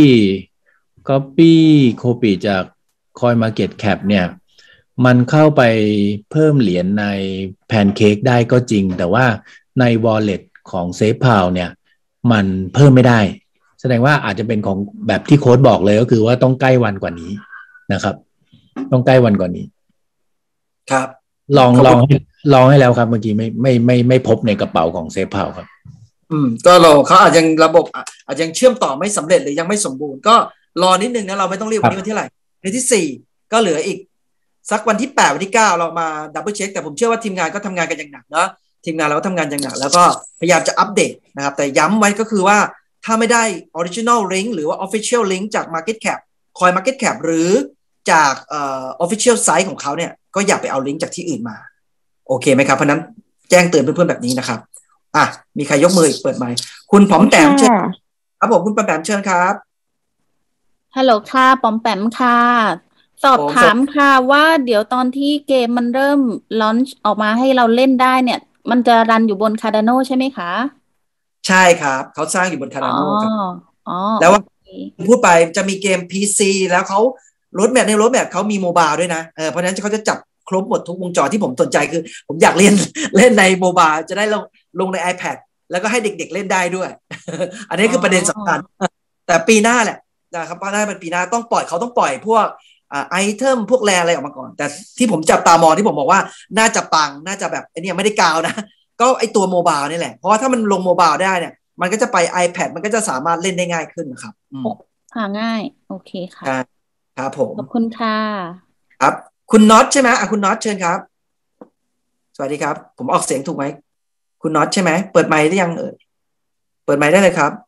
โคปีจาก CoinMarketCap เนี่ยมันเข้าไปเพิ่มเหรียญใน Pancake ได้ก็จริงแต่ว่าใน wallet ของ SafePal เนี่ยมันเพิ่มไม่ได้แสดงว่าอาจจะเป็นของแบบที่โค้ดบอกเลยก็คือว่าต้องใกล้วันกว่านี้นะครับต้องใกล้วันกว่านี้ครับลองให้แล้วครับเมื่อกี้ไม่พบในกระเป๋าของ SafePal ครับก็เขาอาจจะระบบอาจจะยังเชื่อมต่อไม่สำเร็จหรือยังไม่สมบูรณ์ก็รอนิดนึงนะเราไม่ต้องรีบวันนี้วันที่เท่าไหร่วันที่4ก็เหลืออีกสักวันที่8วันที่9เรามาดับเบิลเช็คแต่ผมเชื่อว่าทีมงานก็ทำงานกันอย่างหนักเนาะทีมงานเราก็ทำงานอย่างหนักแล้วก็พยายามจะอัปเดตนะครับแต่ย้ำไว้ก็คือว่าถ้าไม่ได้ original link หรือว่า official link จาก MarketCap CoinMarketCap หรือจากofficial site ของเขาเนี่ยก็อย่าไปเอาลิงก์จากที่อื่นมาโอเคไหมครับเพราะนั้นแจ้งเตือนเพื่อนๆแบบนี้นะครับมีใครยกมืออีกเปิดไมค์คุณผอมแต้มเชิญครับผมคุณผอมแต้มเชิญครับฮัลโหลค่ะปอมแปมค่ะสอบถามค่ะว่าเดี๋ยวตอนที่เกมมันเริ่มลอนช์ออกมาให้เราเล่นได้เนี่ยมันจะรันอยู่บน Cardano ใช่ไหมคะใช่ครับเขาสร้างอยู่บน Cardano ครับแล้วว่าพูดไปจะมีเกม PC แล้วเขารถแมพเขามีโมบายด้วยนะเพราะฉะนั้นเขาจะจับครบหมดทุกวงจรที่ผมสนใจคือผมอยากเล่นในโมบายจะได้ลงใน iPad แล้วก็ให้เด็กๆเล่นได้ด้วย อันนี้คือประเด็นสำคัญแต่ปีหน้าแหละนะครับเพราะน่าเป็นปีหน้าต้องปล่อยพวกไอเทมพวกแรอะไรออกมาก่อนแต่ที่ผมจับตามองที่ผมบอกว่าน่าจะปังน่าจะแบบไอเนี่ยไม่ได้กาวนะก็ไอตัวโมบายนี่แหละเพราะว่าถ้ามันลงโมบายได้เนี่ยมันก็จะไป iPad มันก็จะสามารถเล่นได้ง่ายขึ้นนะครับง่ายโอเคค่ะครับผมขอบคุณค่ะครับคุณน็อตใช่ไหมคุณน็อตเชิญครับสวัสดีครับผมออกเสียงถูกไหมคุณน็อตใช่ไหมเปิดไมค์ได้ยังเปิดไมค์ได้เลยครับ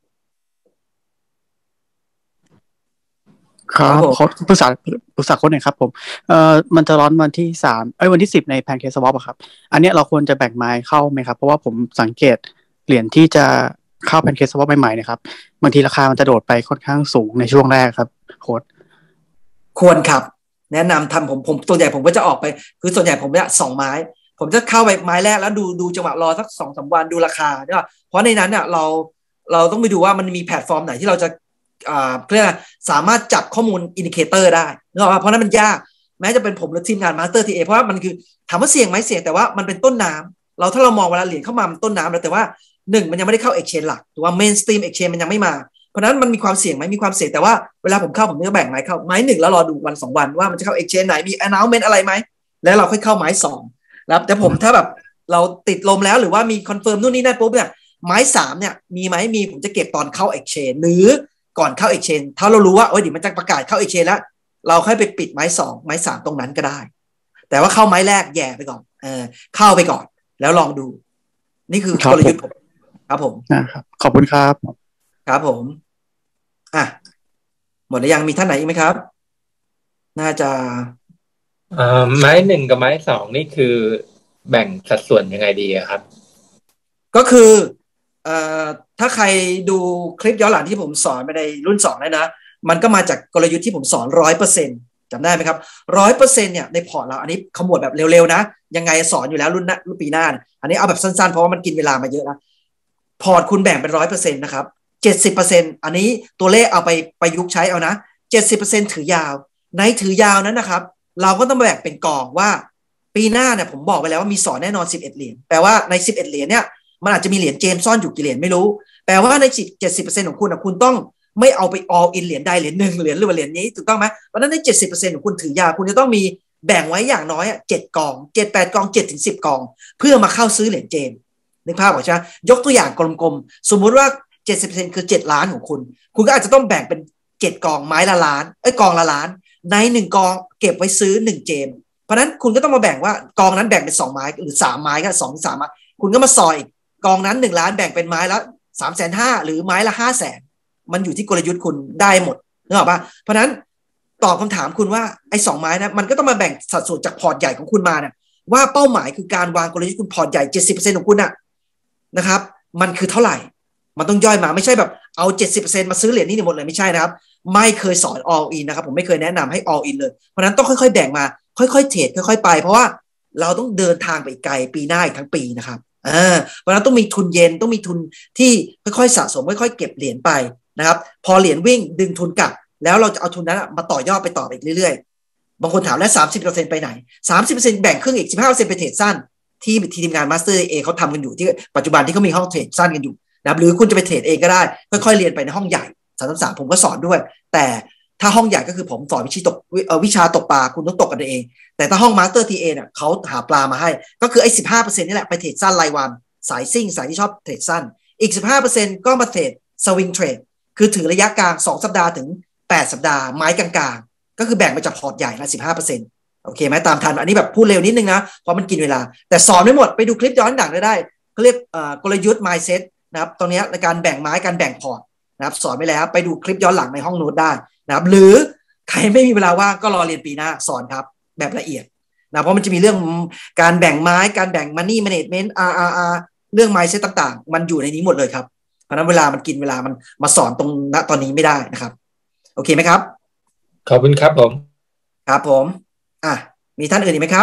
ครับขอปรึกษาโค้ชหน่อยครับผมมันจะร้อนวันที่3วันที่10ใน Pancake Swap อะครับอันนี้เราควรจะแบ่งไม้เข้าไหมครับเพราะว่าผมสังเกตเหรียญที่จะเข้า Pancake Swap ใหม่ๆนะครับบางทีราคามันจะโดดไปค่อนข้างสูงในช่วงแรกครับโค้ชควรครับแนะนำทำผมตัวใหญ่ผมก็จะออกไปคือส่วนใหญ่ผมจะ2ไม้ผมจะเข้าไปไม้แรกแล้วดูจังหวะรอสัก 2-3 วันดูราคาใช่ป่ะเพราะในนั้นเนี่ยเราต้องไปดูว่ามันมีแพลตฟอร์มไหนที่เราจะเรียกสามารถจับข้อมูลอินดิเคเตอร์ได้เพราะนั้นมันยากแม้จะเป็นผมหรือทีมงานมาสเตอร์ทีเอเพราะว่ามันคือถามว่าเสี่ยงไหมเสี่ยงแต่ว่ามันเป็นต้นน้ำถ้าเรามองเวลาเหรียญเข้ามามันต้นน้ำแล้วแต่ว่า1มันยังไม่ได้เข้า exchange หลักหรือว่า mainstream exchange มันยังไม่มาเพราะนั้นมันมีความเสี่ยงไหมมีความเสี่ยงแต่ว่าเวลาผมเข้าผมจะแบ่งไม้เข้าไม้1แล้วรอดูวัน2วันว่ามันจะเข้า exchange ไหนมี announcement อะไรไหมแล้วเราค่อยเข้าไม้2แล้วแต่ผมถ้าแบบเราติดลมแล้วหรือว่ามี confirm นู่นนี่นั่นปุ๊บเนี่ยไม้3เนี่ยมีไหมมีผมจะเก็บตอนเข้า exchange หรือก่อนเข้า exchange ถ้าเรารู้ว่าเดี๋ยวมันจะประกาศเข้า exchange แล้วเราค่อยไปปิดไม้2ไม้3ตรงนั้นก็ได้แต่ว่าเข้าไม้แรกแย่ไปก่อนเข้าไปก่อนแล้วลองดูนี่คือกลยุทธ์ผมครับผมนะครับขอบคุณครับครับผมหมดแล้วยังมีท่านไหนอีกไหมครับน่าจะไม้1กับไม้2นี่คือแบ่งสัดส่วนยังไงดีครับก็คือถ้าใครดูคลิปย้อนหลังที่ผมสอนไปในรุ่น2แล้วนะมันก็มาจากกลยุทธ์ที่ผมสอน 100% จำได้ไหมครับ 100% เนี่ยในพอร์ตเราอันนี้ขมวดแบบเร็วๆนะยังไงสอนอยู่แล้วรุ่นปีหน้าอันนี้เอาแบบสั้นๆเพราะว่ามันกินเวลามาเยอะนะพอร์ตคุณแบ่งเป็น 100% นะครับ 70% อันนี้ตัวเลขเอาไปประยุกต์ใช้เอานะ 70% ถือยาวในถือยาวนั้นนะครับเราก็ต้องแบ่งเป็นกองว่าปีหน้าเนี่ยผมบอกไปแล้วว่ามีสอนแน่นอน11เหรียญแปลว่าใน11เหรียญเนี่ยมันอาจจะมีเหรียญเจมซ่อนอยู่กี่เหรียญไม่รู้แปลว่าใน 70% ของคุณคุณต้องไม่เอาไป all in เหรียญใดเหรียญ1เหรียญหรือว่าเหรียญนี้ถูกต้องไหมเพราะนั้นใน 70% ของคุณถือยาวคุณจะต้องมีแบ่งไว้อย่างน้อย7กอง7-8กอง7-10กองเพื่อมาเข้าซื้อเหรียญเจมนึกภาพออกใช่ไหมยกตัวอย่างกลมๆสมมุติว่า 70% คือ7ล้านของคุณก็อาจจะต้องแบ่งเป็น7กองไม้ละล้านกองละล้านใน1กองเก็บไว้ซื้อ1เจมเพราะนั้นคุณก็ต้องมาแบ่งว่ากองนั้นแบ่งเป็น2ไม้หรือ3ไม้ก็2-3ไม้คุณก็มาซอยกองนั้น1 ล้านแบ่งเป็นไม้ละ350,000หรือไม้ละ500,000มันอยู่ที่กลยุทธ์คุณได้หมดนึกออกปะเพราะนั้นตอบคำถามคุณว่าไอ้2 ไม้นะมันก็ต้องมาแบ่งสัดส่วนจากพอร์ตใหญ่ของคุณมาเนี่ยว่าเป้าหมายคือการวางกลยุทธ์คุณพอร์ตใหญ่ 70% ของคุณนะครับมันคือเท่าไหร่มันต้องย่อยมาไม่ใช่แบบเอา 70% มาซื้อเหรียญนี้หมดเลยไม่ใช่นะครับไม่เคยสอน all in นะครับผมไม่เคยแนะนำให้ all in เลยเพราะนั้นต้องค่อยๆแบ่งมาค่อยๆเทรดค่อยๆไปเพราะว่าเราต้องเดินทางไปไกลปีหน้าอีกทั้งปีนะครับเพราะนั้นต้องมีทุนเย็นต้องมีทุนที่ค่อยๆสะสมค่อยๆเก็บเหรียญไปนะครับพอเหรียญวิ่งดึงทุนกลับแล้วเราจะเอาทุนนั้นมาต่อยอดไปต่ออีกเรื่อยๆบางคนถามแล้ว 30% ไปไหน 30% แบ่งครึ่งอีก 15% ไปเทรดสั้นที่ทีมงานมาสเตอร์เอเขาทำกันอยู่ที่ปัจจุบันที่เขามีห้องเทรดสั้นกันอยู่นะหรือคุณจะไปเทรดเองก็ได้ค่อยๆเรียนไปในห้องใหญ่333ผมก็สอนด้วยแต่ถ้าห้องใหญ่ก็คือผมสอนวิชาตกปลาคุณต้องตกกันเองแต่ถ้าห้องมาสเตอร์ทีเอเนี่ยเขาหาปลามาให้ก็คือไอ้ 15% นี่แหละไปเทรดสั้นรายวันสายซิ่งสายที่ชอบเทรดสั้นอีก 15% ก็มาเทรดสวิงเทรดคือถือระยะกลาง2 สัปดาห์ถึง8 สัปดาห์ไม้กลางๆก็คือแบ่งมาจากพอร์ตใหญ่ละ 15% โอเคไหมตามทันอันนี้แบบพูดเร็วนิดนึงนะเพราะมันกินเวลาแต่สอนไม่หมดไปดูคลิปย้อนหลังได้เขาเรียกกลยุทธ์ mindset นะครับตรงนี้ในการแบ่งไม้การแบ่งพอร์ตนะครับสอนไปแล้วไปดูคลิปย้อนหลังในห้องโน้ตได้นะครับหรือใครไม่มีเวลาว่างก็รอเรียนปีหน้าสอนครับแบบละเอียดนะเพราะมันจะมีเรื่องการแบ่งไม้การแบ่ง money management RRR เรื่อง mindset ต่างๆมันอยู่ในนี้หมดเลยครับเพราะนั้นเวลามันกินเวลามันมาสอนตรงณตอนนี้ไม่ได้นะครับโอเคไหมครับขอบคุณครับผมครับผมมีท่านอื่นอีกไหมครับ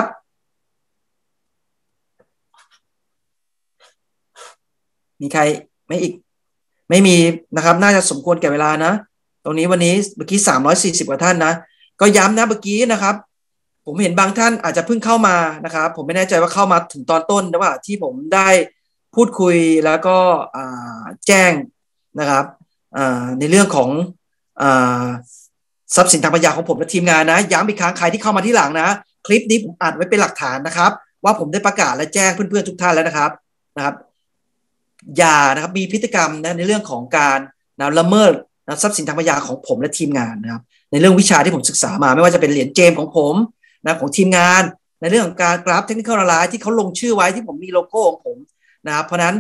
มีใครไม่อีกไม่มีนะครับน่าจะสมควรแก่เวลานะตรงนี้วันนี้เมื่อกี้340 กว่าท่านนะก็ย้ำนะเมื่อกี้นะครับผมเห็นบางท่านอาจจะเพิ่งเข้ามานะครับผมไม่แน่ใจว่าเข้ามาถึงตอนต้นหรือเปล่าที่ผมได้พูดคุยแล้วก็แจ้งนะครับในเรื่องของทรัพย์สินทางปัญญาของผมและทีมงานนะย้ำอีกครั้งใครที่เข้ามาที่หลังนะคลิปนี้ผมอัดไว้เป็นหลักฐานนะครับว่าผมได้ประกาศและแจ้งเพื่อนๆทุกท่านแล้วนะครับอย่านะครับมีพฤติกรรมนะในเรื่องของการละเมิดทรัพย์สินทางปัญญาของผมและทีมงานนะครับในเรื่องวิชาที่ผมศึกษามาไม่ว่าจะเป็นเหรียญเจมของผมนะของทีมงานในเรื่องของการกราฟเทคนิคอลไลน์ที่เขาลงชื่อไว้ที่ผมมีโลโก้ของผมนะครับเพราะนั้น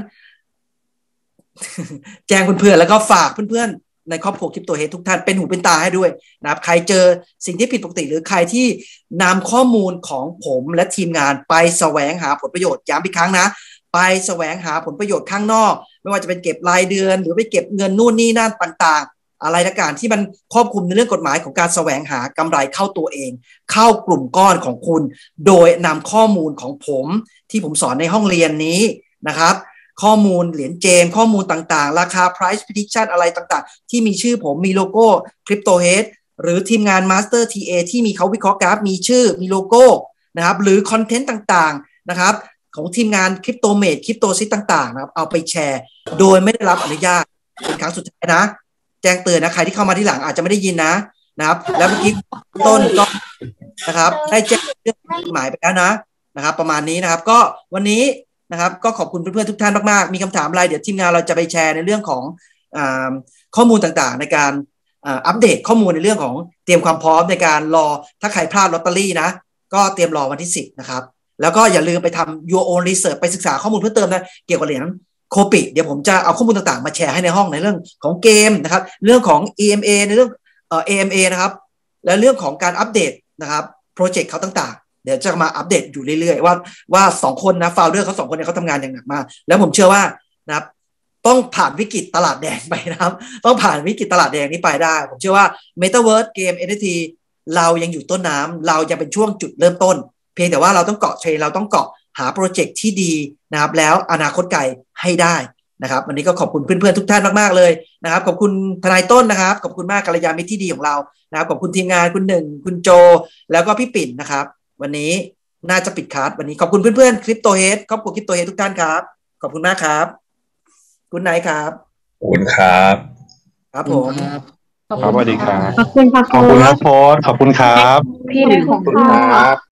แจ้งเพื่อนๆแล้วก็ฝากเพื่อนๆในครอบครัวคริปโตเฮดทุกท่านเป็นหูเป็นตาให้ด้วยนะครับใครเจอสิ่งที่ผิดปกติหรือใครที่นำข้อมูลของผมและทีมงานไปแสวงหาผลประโยชน์ย้ำอีกครั้งนะไปแสวงหาผลประโยชน์ข้างนอกไม่ว่าจะเป็นเก็บรายเดือนหรือไปเก็บเงินนู่นนี่นั่นต่างๆอะไรละกันที่มันครอบคลุมในเรื่องกฎหมายของการแสวงหากำไรเข้าตัวเองเข้ากลุ่มก้อนของคุณโดยนำข้อมูลของผมที่ผมสอนในห้องเรียนนี้นะครับข้อมูลเหรียญเจมข้อมูลต่างๆราคา price prediction อะไรต่างๆที่มีชื่อผมมีโลโก้ Crypto Head หรือทีมงาน Master TA ที่มีเขาวิเคราะห์กราฟมีชื่อมีโลโก้นะครับหรือคอนเทนต์ต่างๆนะครับของทีมงาน Crypto Mate Crypto Sit ต่างๆนะครับเอาไปแชร์โดยไม่ได้รับอนุญาตเป็นครั้งสุดท้ายนะแจ้งเตือนนะใครที่เข้ามาที่หลังอาจจะไม่ได้ยินนะครับแล้วเมื่อกี้ต้นก็นะครับได้แจ้งเรื่องกฎหมายไปแล้วนะครับประมาณนี้นะครับก็วันนี้นะครับก็ขอบคุณเพื่อนๆทุกท่านมากๆมีคำถามอะไรเดี๋ยวทีมงานเราจะไปแชร์ในเรื่องของข้อมูลต่างๆในการอัปเดตข้อมูลในเรื่องของเตรียมความพร้อมในการรอถ้าใครพลาดลอตเตอรี่นะก็เตรียมรอวันที่10นะครับแล้วก็อย่าลืมไปทำ your own research ไปศึกษาข้อมูลเพิ่มเติมนะเกี่ยวกับเหรียญโคปิเดี๋ยวผมจะเอาข้อมูลต่างๆมาแชร์ให้ในห้องในเรื่องของเกมนะครับเรื่องของ EMA ในเรื่องAMA นะครับและเรื่องของการอัปเดตนะครับโปรเจกต์เขาต่างๆเดี๋ยวจะมาอัปเดตอยู่เรื่อยๆว่า2คนนะโฟลเดอร์เขา2คนเนี่ยเขาทำงานอย่างหนักมากแล้วผมเชื่อว่านะครับต้องผ่านวิกฤตตลาดแดงไปนะครับต้องผ่านวิกฤตตลาดแดงนี้ไปได้ผมเชื่อว่า Metaverse เกม NFT เรายังอยู่ต้นน้ำเรายังเป็นช่วงจุดเริ่มต้นเพียงแต่ว่าเราต้องเกาะเทรนเราต้องเกาะหาโปรเจกต์ที่ดีนะครับแล้วอนาคตไกลให้ได้นะครับวันนี้ก็ขอบคุณเพื่อนๆทุกท่านมากๆเลยนะครับขอบคุณทนายต้นนะครับขอบคุณมากกัลยาณมิตรที่ดีของเรานะครับขอบคุณทีมงานคุณหนึ่งคุณโจแล้วก็พี่ปิ่นนะครับวันนี้น่าจะปิดคลาสวันนี้ขอบคุณเพื่อนๆคริปโตเฮดครอบครัวคริปโตเฮดทุกท่านครับขอบคุณมากครับคุณไนท์ครับขอบคุณครับครับผมครับสวัสดีครับขอบคุณครับขอบคุณครับโพสขอบคุณครับพี่ขอบคุณครับ